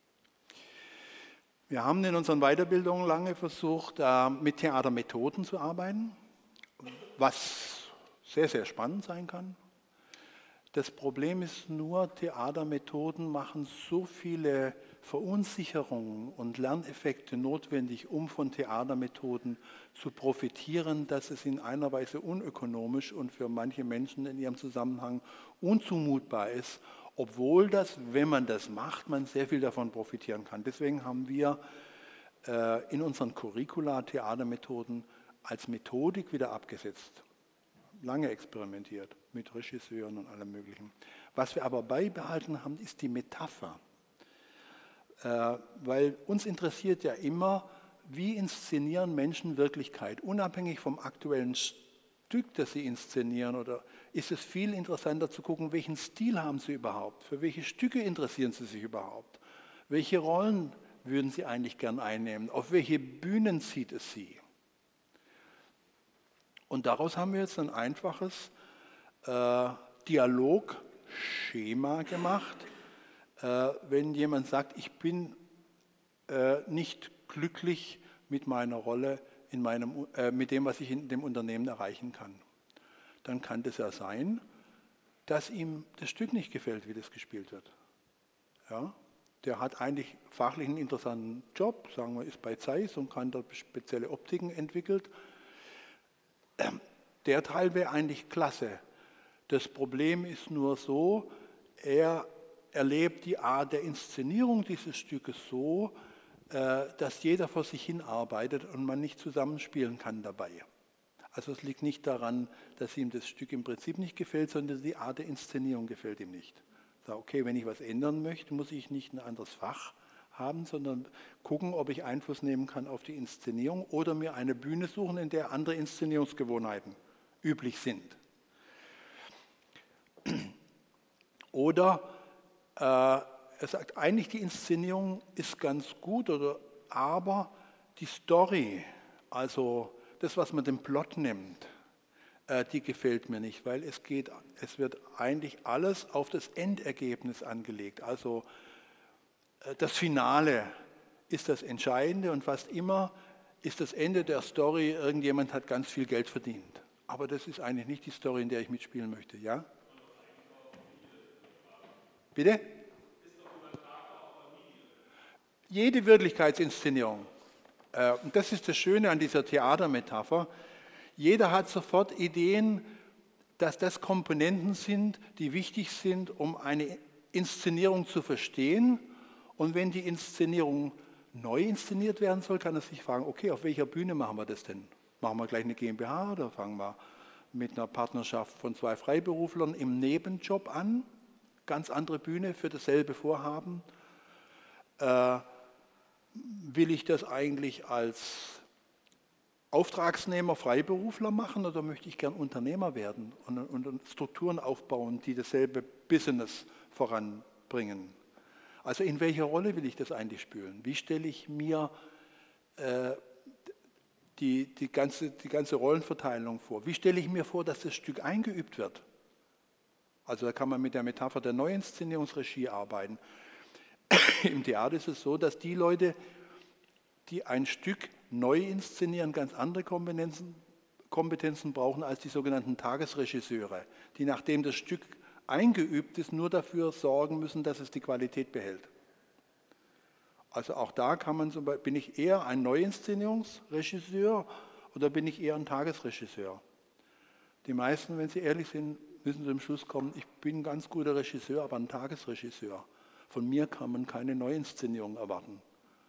Wir haben in unseren Weiterbildungen lange versucht, mit Theatermethoden zu arbeiten, was sehr, sehr spannend sein kann. Das Problem ist nur, Theatermethoden machen so viele Verunsicherungen und Lerneffekte notwendig, um von Theatermethoden zu profitieren, dass es in einer Weise unökonomisch und für manche Menschen in ihrem Zusammenhang unzumutbar ist, obwohl das, wenn man das macht, man sehr viel davon profitieren kann. Deswegen haben wir äh, in unseren Curricula Theatermethoden als Methodik wieder abgesetzt. Lange experimentiert mit Regisseuren und allem Möglichen. Was wir aber beibehalten haben, ist die Metapher. Äh, weil uns interessiert ja immer, wie inszenieren Menschen Wirklichkeit, unabhängig vom aktuellen Stück, das sie inszenieren, oder ist es viel interessanter zu gucken, welchen Stil haben sie überhaupt, für welche Stücke interessieren sie sich überhaupt, welche Rollen würden sie eigentlich gern einnehmen, auf welche Bühnen zieht es sie. Und daraus haben wir jetzt ein einfaches äh, Dialogschema gemacht. Äh, wenn jemand sagt, ich bin äh, nicht glücklich mit meiner Rolle, in meinem, äh, mit dem, was ich in dem Unternehmen erreichen kann, dann kann das ja sein, dass ihm das Stück nicht gefällt, wie das gespielt wird. Ja? Der hat eigentlich fachlich einen interessanten Job, sagen wir, ist bei Zeiss und kann dort spezielle Optiken entwickelt. Der Teil wäre eigentlich klasse. Das Problem ist nur so, er erlebt die Art der Inszenierung dieses Stückes so, dass jeder vor sich hin arbeitet und man nicht zusammenspielen kann dabei. Also es liegt nicht daran, dass ihm das Stück im Prinzip nicht gefällt, sondern die Art der Inszenierung gefällt ihm nicht. Ich sage, okay, wenn ich was ändern möchte, muss ich nicht ein anderes Fach haben, sondern gucken, ob ich Einfluss nehmen kann auf die Inszenierung oder mir eine Bühne suchen, in der andere Inszenierungsgewohnheiten üblich sind. Oder äh, er sagt, eigentlich die Inszenierung ist ganz gut, oder, aber die Story, also das, was man den Plot nimmt, äh, die gefällt mir nicht, weil es geht, es wird eigentlich alles auf das Endergebnis angelegt. Also äh, das Finale ist das Entscheidende und fast immer ist das Ende der Story, irgendjemand hat ganz viel Geld verdient. Aber das ist eigentlich nicht die Story, in der ich mitspielen möchte, ja? Bitte? Jede Wirklichkeitsinszenierung. Und das ist das Schöne an dieser Theatermetapher. Jeder hat sofort Ideen, dass das Komponenten sind, die wichtig sind, um eine Inszenierung zu verstehen. Und wenn die Inszenierung neu inszeniert werden soll, kann er sich fragen, okay, auf welcher Bühne machen wir das denn? Machen wir gleich eine GmbH oder fangen wir mit einer Partnerschaft von zwei Freiberuflern im Nebenjob an? Ganz andere Bühne für dasselbe Vorhaben. Äh, will ich das eigentlich als Auftragsnehmer, Freiberufler machen oder möchte ich gern Unternehmer werden und, und, und Strukturen aufbauen, die dasselbe Business voranbringen? Also in welcher Rolle will ich das eigentlich spielen? Wie stelle ich mir äh, die, die, ganze, die ganze Rollenverteilung vor? Wie stelle ich mir vor, dass das Stück eingeübt wird? Also da kann man mit der Metapher der Neuinszenierungsregie arbeiten. Im Theater ist es so, dass die Leute, die ein Stück neu inszenieren, ganz andere Kompetenzen, Kompetenzen brauchen als die sogenannten Tagesregisseure, die nachdem das Stück eingeübt ist, nur dafür sorgen müssen, dass es die Qualität behält. Also auch da kann man zum Beispiel, bin ich eher ein Neuinszenierungsregisseur oder bin ich eher ein Tagesregisseur? Die meisten, wenn sie ehrlich sind, müssen zum Schluss kommen, ich bin ein ganz guter Regisseur, aber ein Tagesregisseur. Von mir kann man keine Neuinszenierung erwarten.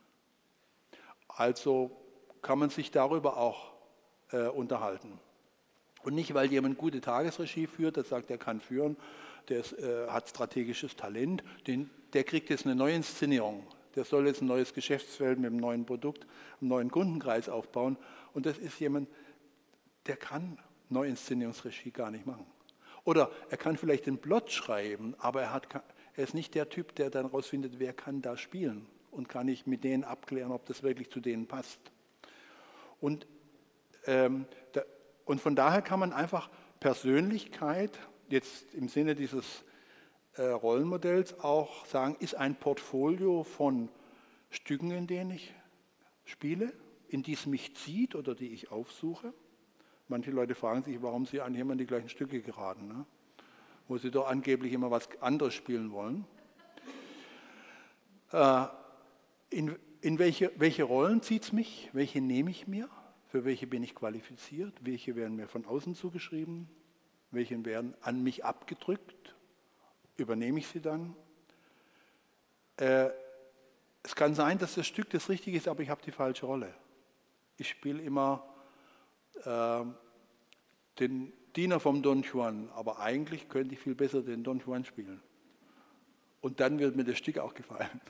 Also kann man sich darüber auch äh, unterhalten. Und nicht, weil jemand gute Tagesregie führt, der sagt, der kann führen, der ist, äh, hat strategisches Talent, den, der kriegt jetzt eine Neuinszenierung. Der soll jetzt ein neues Geschäftsfeld mit einem neuen Produkt, einen neuen Kundenkreis aufbauen. Und das ist jemand, der kann Neuinszenierungsregie gar nicht machen. Oder er kann vielleicht den Plot schreiben, aber er, hat, er ist nicht der Typ, der dann rausfindet, wer kann da spielen und kann ich mit denen abklären, ob das wirklich zu denen passt. Und, ähm, da, und von daher kann man einfach Persönlichkeit, jetzt im Sinne dieses äh, Rollenmodells auch sagen, ist ein Portfolio von Stücken, in denen ich spiele, in die es mich zieht oder die ich aufsuche. Manche Leute fragen sich, warum sie eigentlich immer in die gleichen Stücke geraten, ne? Wo sie doch angeblich immer was anderes spielen wollen. Äh, in in welche, welche Rollen zieht es mich? Welche nehme ich mir? Für welche bin ich qualifiziert? Welche werden mir von außen zugeschrieben? Welche werden an mich abgedrückt? Übernehme ich sie dann? Äh, es kann sein, dass das Stück das Richtige ist, aber ich habe die falsche Rolle. Ich spiele immer äh, den Diener vom Don Juan, aber eigentlich könnte ich viel besser den Don Juan spielen. Und dann wird mir das Stück auch gefallen.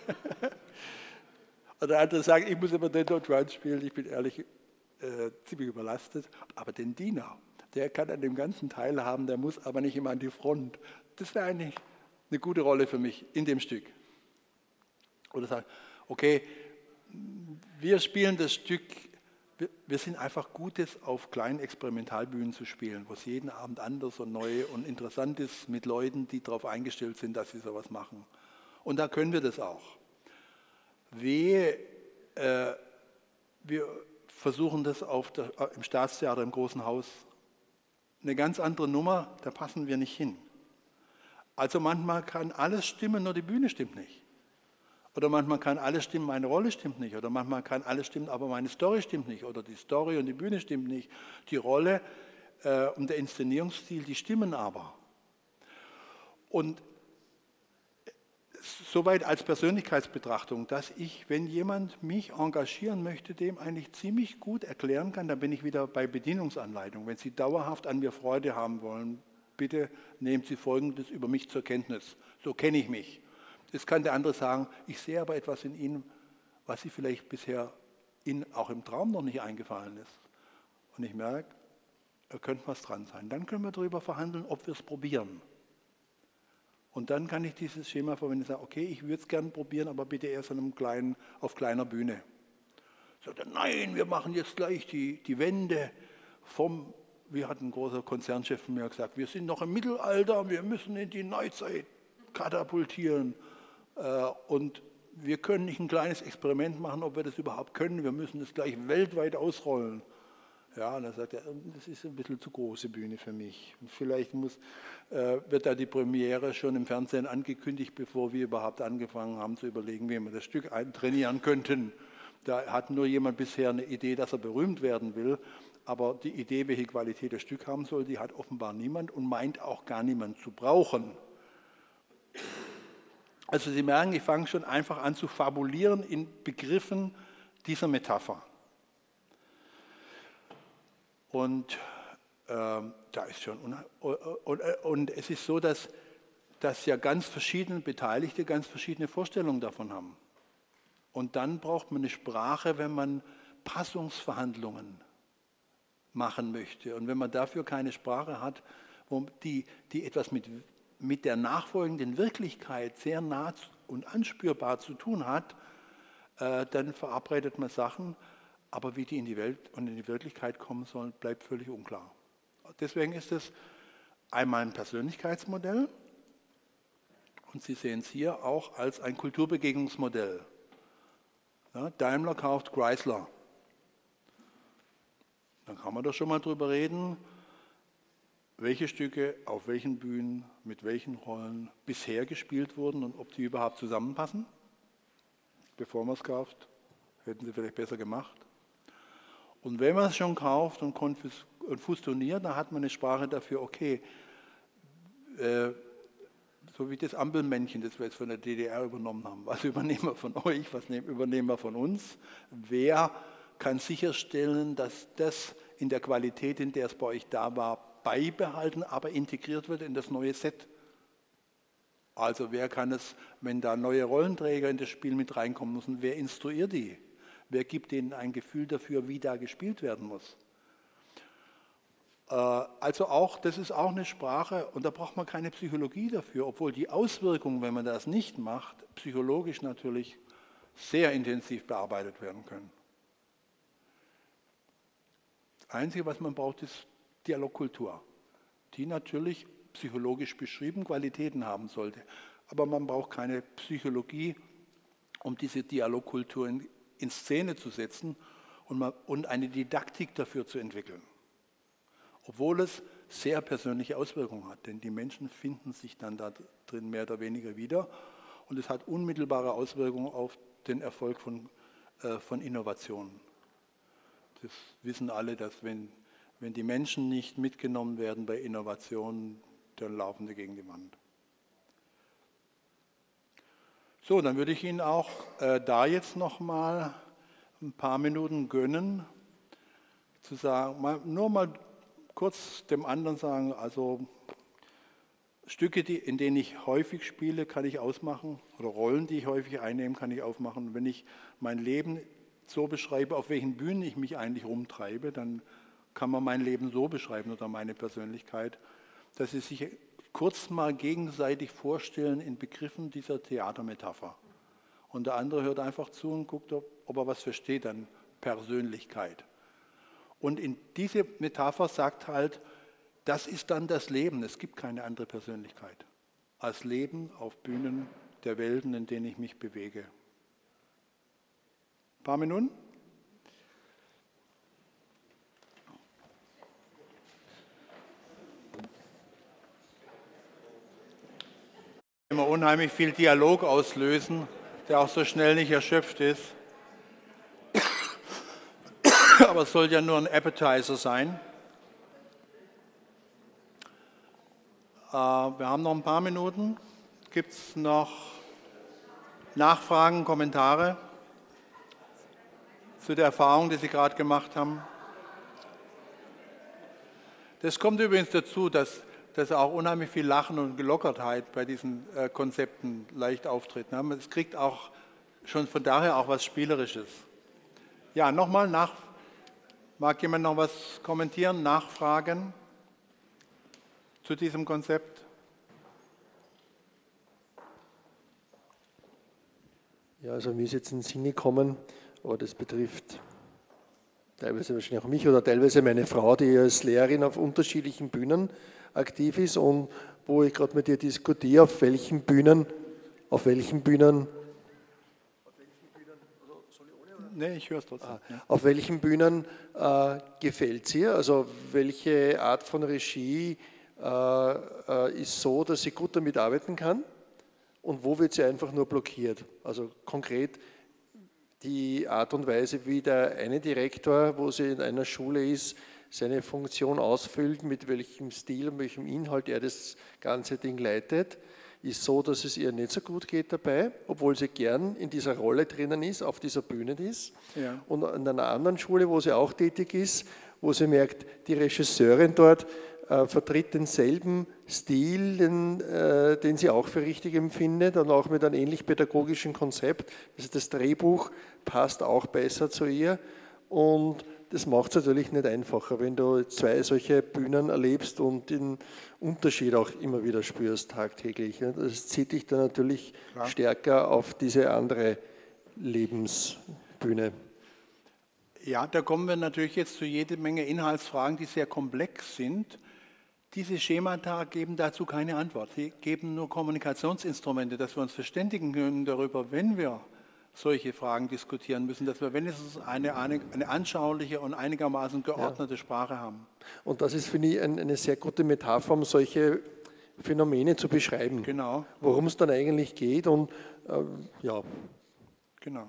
Oder andere sagen, ich muss immer den Don Juan spielen, ich bin ehrlich äh, ziemlich überlastet. Aber den Diener, der kann an dem ganzen teilhaben, der muss aber nicht immer an die Front. Das wäre eigentlich eine gute Rolle für mich in dem Stück. Oder sagen, okay, wir spielen das Stück, wir, wir sind einfach gut, jetzt auf kleinen Experimentalbühnen zu spielen, wo es jeden Abend anders und neu und interessant ist mit Leuten, die darauf eingestellt sind, dass sie sowas machen. Und da können wir das auch. Wehe, äh, wir versuchen das auf der, im Staatstheater im Großen Haus. Eine ganz andere Nummer, da passen wir nicht hin. Also manchmal kann alles stimmen, nur die Bühne stimmt nicht. Oder manchmal kann alles stimmen, meine Rolle stimmt nicht. Oder manchmal kann alles stimmen, aber meine Story stimmt nicht. Oder die Story und die Bühne stimmt nicht. Die Rolle äh, und der Inszenierungsstil, die stimmen aber. Und soweit als Persönlichkeitsbetrachtung, dass ich, wenn jemand mich engagieren möchte, dem eigentlich ziemlich gut erklären kann, dann bin ich wieder bei Bedienungsanleitung. Wenn Sie dauerhaft an mir Freude haben wollen, bitte nehmen Sie Folgendes über mich zur Kenntnis. So kenne ich mich. Jetzt kann der andere sagen, ich sehe aber etwas in Ihnen, was Sie vielleicht bisher Ihnen auch im Traum noch nicht eingefallen ist. Und ich merke, da könnte was dran sein. Dann können wir darüber verhandeln, ob wir es probieren. Und dann kann ich dieses Schema verwenden und sagen, okay, ich würde es gerne probieren, aber bitte erst an einem kleinen, auf kleiner Bühne. Sagt er, nein, wir machen jetzt gleich die, die Wende vom, wie hat ein großer Konzernchef von mir gesagt, wir sind noch im Mittelalter, wir müssen in die Neuzeit katapultieren. Und wir können nicht ein kleines Experiment machen, ob wir das überhaupt können, wir müssen das gleich weltweit ausrollen. Ja, und dann sagt er, das ist ein bisschen zu große Bühne für mich. Vielleicht muss, äh, wird da die Premiere schon im Fernsehen angekündigt, bevor wir überhaupt angefangen haben zu überlegen, wie wir das Stück eintrainieren könnten. Da hat nur jemand bisher eine Idee, dass er berühmt werden will, aber die Idee, welche Qualität das Stück haben soll, die hat offenbar niemand und meint auch gar niemand zu brauchen. Also Sie merken, ich fange schon einfach an zu fabulieren in Begriffen dieser Metapher. Und äh, da ist schon und, und, und es ist so, dass, dass ja ganz verschiedene Beteiligte ganz verschiedene Vorstellungen davon haben. Und dann braucht man eine Sprache, wenn man Passungsverhandlungen machen möchte. Und wenn man dafür keine Sprache hat, wo die, die etwas mit, mit der nachfolgenden Wirklichkeit sehr nah und anspürbar zu tun hat, äh, dann verabredet man Sachen. Aber wie die in die Welt und in die Wirklichkeit kommen sollen, bleibt völlig unklar. Deswegen ist es einmal ein Persönlichkeitsmodell und Sie sehen es hier auch als ein Kulturbegegnungsmodell. Ja, Daimler kauft Chrysler. Dann kann man doch schon mal drüber reden, welche Stücke auf welchen Bühnen, mit welchen Rollen bisher gespielt wurden und ob die überhaupt zusammenpassen. Bevor man es kauft, hätten Sie vielleicht besser gemacht. Und wenn man es schon kauft und fusioniert, dann hat man eine Sprache dafür, okay, äh, so wie das Ampelmännchen, das wir jetzt von der D D R übernommen haben. Was übernehmen wir von euch, was übernehmen wir von uns? Wer kann sicherstellen, dass das in der Qualität, in der es bei euch da war, beibehalten, aber integriert wird in das neue Set? Also wer kann es, wenn da neue Rollenträger in das Spiel mit reinkommen müssen, wer instruiert die? Wer gibt denen ein Gefühl dafür, wie da gespielt werden muss? Also auch, das ist auch eine Sprache und da braucht man keine Psychologie dafür, obwohl die Auswirkungen, wenn man das nicht macht, psychologisch natürlich sehr intensiv bearbeitet werden können. Das Einzige, was man braucht, ist Dialogkultur, die natürlich psychologisch beschrieben Qualitäten haben sollte. Aber man braucht keine Psychologie, um diese Dialogkultur in in Szene zu setzen und, mal, und eine Didaktik dafür zu entwickeln. Obwohl es sehr persönliche Auswirkungen hat, denn die Menschen finden sich dann da drin mehr oder weniger wieder und es hat unmittelbare Auswirkungen auf den Erfolg von, äh, von Innovationen. Das wissen alle, dass wenn, wenn die Menschen nicht mitgenommen werden bei Innovationen, dann laufen sie gegen die Wand. So, dann würde ich Ihnen auch äh, da jetzt noch mal ein paar Minuten gönnen, zu sagen, mal, nur mal kurz dem anderen sagen, also Stücke, die, in denen ich häufig spiele, kann ich ausmachen, oder Rollen, die ich häufig einnehme, kann ich aufmachen. Und wenn ich mein Leben so beschreibe, auf welchen Bühnen ich mich eigentlich rumtreibe, dann kann man mein Leben so beschreiben oder meine Persönlichkeit, dass Sie sich kurz mal gegenseitig vorstellen in Begriffen dieser Theatermetapher. Und der andere hört einfach zu und guckt, ob, ob er was versteht an Persönlichkeit. Und in diese Metapher sagt halt, das ist dann das Leben. Es gibt keine andere Persönlichkeit als Leben auf Bühnen der Welten, in denen ich mich bewege. Ein paar Minuten? Immer unheimlich viel Dialog auslösen, der auch so schnell nicht erschöpft ist. Aber es soll ja nur ein Appetizer sein. Äh, wir haben noch ein paar Minuten. Gibt es noch Nachfragen, Kommentare zu der Erfahrung, die Sie gerade gemacht haben? Das kommt übrigens dazu, dass, dass auch unheimlich viel Lachen und Gelockertheit bei diesen äh, Konzepten leicht auftritt. Es kriegt auch schon von daher auch was Spielerisches. Ja, nochmal nach. Mag jemand noch was kommentieren, nachfragen zu diesem Konzept? Ja, also mir ist jetzt in den Sinn gekommen, aber das betrifft teilweise wahrscheinlich auch mich oder teilweise meine Frau, die als Lehrerin auf unterschiedlichen Bühnen aktiv ist und wo ich gerade mit ihr diskutiere, auf welchen Bühnen, auf welchen Bühnen, Nee, ich höre es trotzdem. Ah, ja. Auf welchen Bühnen äh, gefällt es ihr? Also welche Art von Regie äh, äh, ist so, dass sie gut damit arbeiten kann? Und wo wird sie einfach nur blockiert? Also konkret die Art und Weise, wie der eine Direktor, wo sie in einer Schule ist, seine Funktion ausfüllt, mit welchem Stil und welchem Inhalt er das ganze Ding leitet, ist so, dass es ihr nicht so gut geht dabei, obwohl sie gern in dieser Rolle drinnen ist, auf dieser Bühne ist. Ja. Und an einer anderen Schule, wo sie auch tätig ist, wo sie merkt, die Regisseurin dort äh, vertritt denselben Stil, den, äh, den sie auch für richtig empfindet und auch mit einem ähnlich pädagogischen Konzept. Also das Drehbuch passt auch besser zu ihr und das macht es natürlich nicht einfacher, wenn du zwei solche Bühnen erlebst und den Unterschied auch immer wieder spürst tagtäglich. Das zieht dich dann natürlich Klar. stärker auf diese andere Lebensbühne. Ja, da kommen wir natürlich jetzt zu jede Menge Inhaltsfragen, die sehr komplex sind. Diese Schemata geben dazu keine Antwort. Sie geben nur Kommunikationsinstrumente, dass wir uns verständigen können darüber, wenn wir solche Fragen diskutieren müssen, dass wir wenigstens eine, eine, eine anschauliche und einigermaßen geordnete ja. Sprache haben. Und das ist, finde ich, ein, eine sehr gute Metapher, um solche Phänomene zu beschreiben. Genau. Worum es dann eigentlich geht und äh, ja. Genau.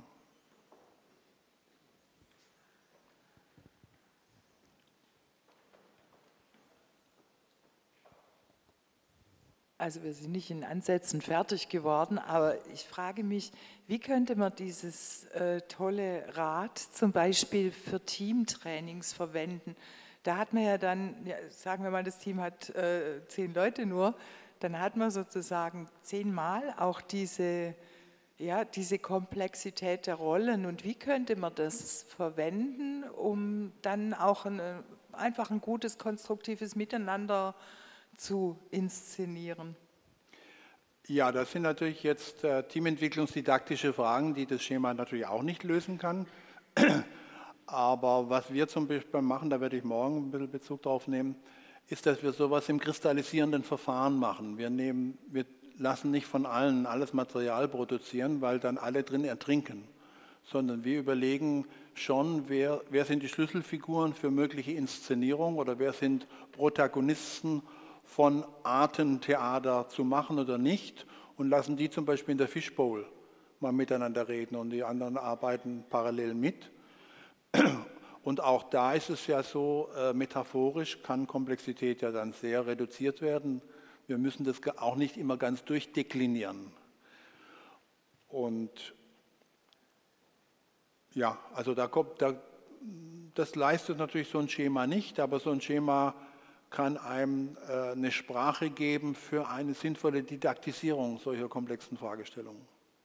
Also wir sind nicht in Ansätzen fertig geworden, aber ich frage mich, wie könnte man dieses äh, tolle Rad zum Beispiel für Teamtrainings verwenden? Da hat man ja dann, ja, sagen wir mal, das Team hat äh, zehn Leute nur, dann hat man sozusagen zehnmal auch diese, ja, diese Komplexität der Rollen. Und wie könnte man das verwenden, um dann auch ein, einfach ein gutes, konstruktives Miteinander zu inszenieren? Ja, das sind natürlich jetzt äh, teamentwicklungsdidaktische Fragen, die das Schema natürlich auch nicht lösen kann. Aber was wir zum Beispiel machen, da werde ich morgen ein bisschen Bezug drauf nehmen, ist, dass wir sowas im kristallisierenden Verfahren machen. Wir, nehmen, wir lassen nicht von allen alles Material produzieren, weil dann alle drin ertrinken, sondern wir überlegen schon, wer, wer sind die Schlüsselfiguren für mögliche Inszenierung oder wer sind Protagonisten von Arten Theater zu machen oder nicht und lassen die zum Beispiel in der Fishbowl mal miteinander reden und die anderen arbeiten parallel mit. Und auch da ist es ja so, äh, metaphorisch kann Komplexität ja dann sehr reduziert werden. Wir müssen das auch nicht immer ganz durchdeklinieren. Und ja, also da kommt, da, das leistet natürlich so ein Schema nicht, aber so ein Schema kann einem äh, eine Sprache geben für eine sinnvolle Didaktisierung solcher komplexen Fragestellungen.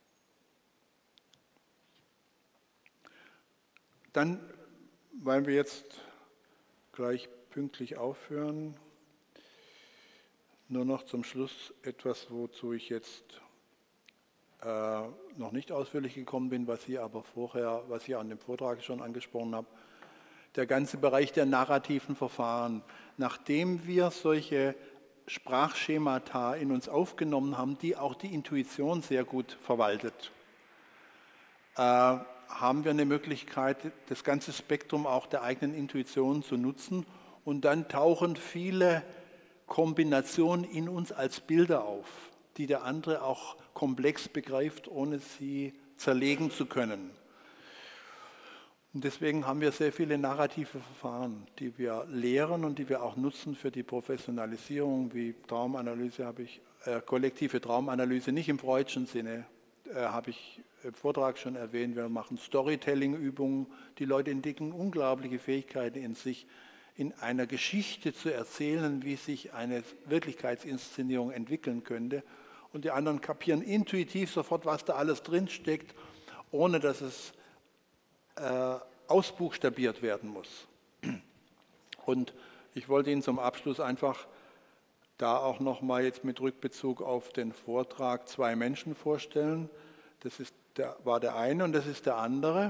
Dann, weil wir jetzt gleich pünktlich aufhören, nur noch zum Schluss etwas, wozu ich jetzt äh, noch nicht ausführlich gekommen bin, was ich aber vorher, was ich an dem Vortrag schon angesprochen habe. Der ganze Bereich der narrativen Verfahren. Nachdem wir solche Sprachschemata in uns aufgenommen haben, die auch die Intuition sehr gut verwaltet, äh, haben wir eine Möglichkeit, das ganze Spektrum auch der eigenen Intuition zu nutzen und dann tauchen viele Kombinationen in uns als Bilder auf, die der andere auch komplex begreift, ohne sie zerlegen zu können. Und deswegen haben wir sehr viele narrative Verfahren, die wir lehren und die wir auch nutzen für die Professionalisierung, wie Traumanalyse habe ich, äh, kollektive Traumanalyse, nicht im freudschen Sinne, äh, habe ich im Vortrag schon erwähnt, wir machen Storytelling-Übungen. Die Leute entdecken unglaubliche Fähigkeiten in sich, in einer Geschichte zu erzählen, wie sich eine Wirklichkeitsinszenierung entwickeln könnte. Und die anderen kapieren intuitiv sofort, was da alles drinsteckt, ohne dass es äh, ausbuchstabiert werden muss. Und ich wollte Ihnen zum Abschluss einfach da auch nochmal jetzt mit Rückbezug auf den Vortrag zwei Menschen vorstellen. Das ist der, war der eine und das ist der andere.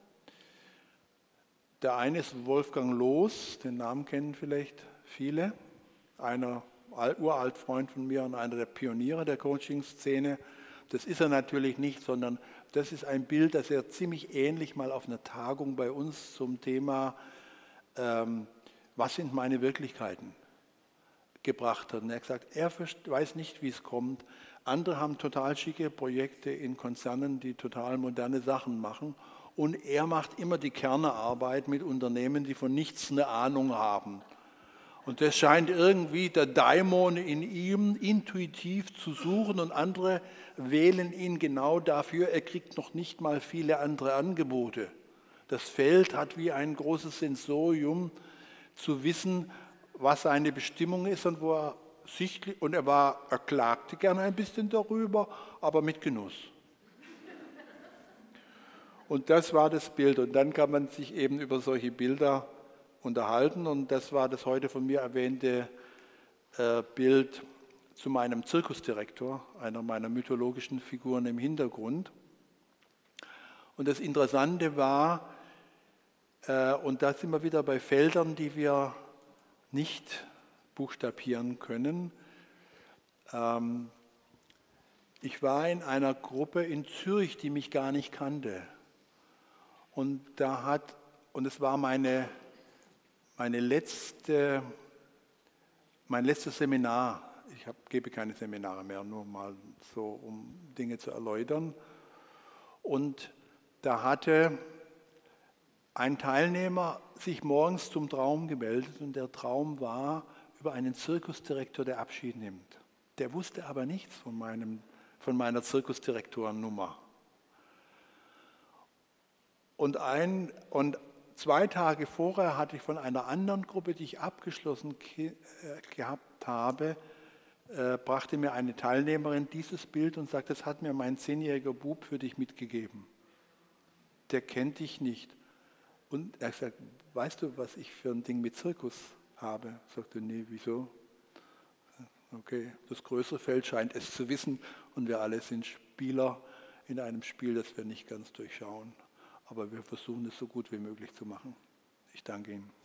Der eine ist Wolfgang Loos, den Namen kennen vielleicht viele, einer uralt Freund von mir und einer der Pioniere der Coaching-Szene. Das ist er natürlich nicht, sondern das ist ein Bild, das er ziemlich ähnlich mal auf einer Tagung bei uns zum Thema ähm, was sind meine Wirklichkeiten gebracht hat. Und er hat gesagt, er weiß nicht, wie es kommt. Andere haben total schicke Projekte in Konzernen, die total moderne Sachen machen. Und er macht immer die Kernarbeit mit Unternehmen, die von nichts eine Ahnung haben. Und das scheint irgendwie der Daimon in ihm intuitiv zu suchen und andere wählen ihn genau dafür. Er kriegt noch nicht mal viele andere Angebote. Das Feld hat wie ein großes Sensorium zu wissen, was seine Bestimmung ist und wo er sichtlich, und er war, er klagte gerne ein bisschen darüber, aber mit Genuss. Und das war das Bild. Und dann kann man sich eben über solche Bilder unterhalten. Und das war das heute von mir erwähnte äh, Bild zu meinem Zirkusdirektor, einer meiner mythologischen Figuren im Hintergrund. Und das Interessante war, äh, und da sind wir wieder bei Feldern, die wir nicht buchstabieren können. Ähm, ich war in einer Gruppe in Zürich, die mich gar nicht kannte. Und da hat, und es war meine, meine letzte, mein letztes Seminar. Ich hab, gebe keine Seminare mehr, nur mal so, um Dinge zu erläutern. Und da hatte ein Teilnehmer sich morgens zum Traum gemeldet und der Traum war über einen Zirkusdirektor, der Abschied nimmt. Der wusste aber nichts von, meinem, von meiner Zirkusdirektorennummer. Und, ein, und zwei Tage vorher hatte ich von einer anderen Gruppe, die ich abgeschlossen äh, gehabt habe, äh, brachte mir eine Teilnehmerin dieses Bild und sagte, das hat mir mein zehnjähriger Bub für dich mitgegeben. Der kennt dich nicht. Und er hat gesagt, weißt du, was ich für ein Ding mit Zirkus habe? Ich sagte, nee, wieso? Okay, das größere Feld scheint es zu wissen und wir alle sind Spieler in einem Spiel, das wir nicht ganz durchschauen. Aber wir versuchen es so gut wie möglich zu machen. Ich danke Ihnen.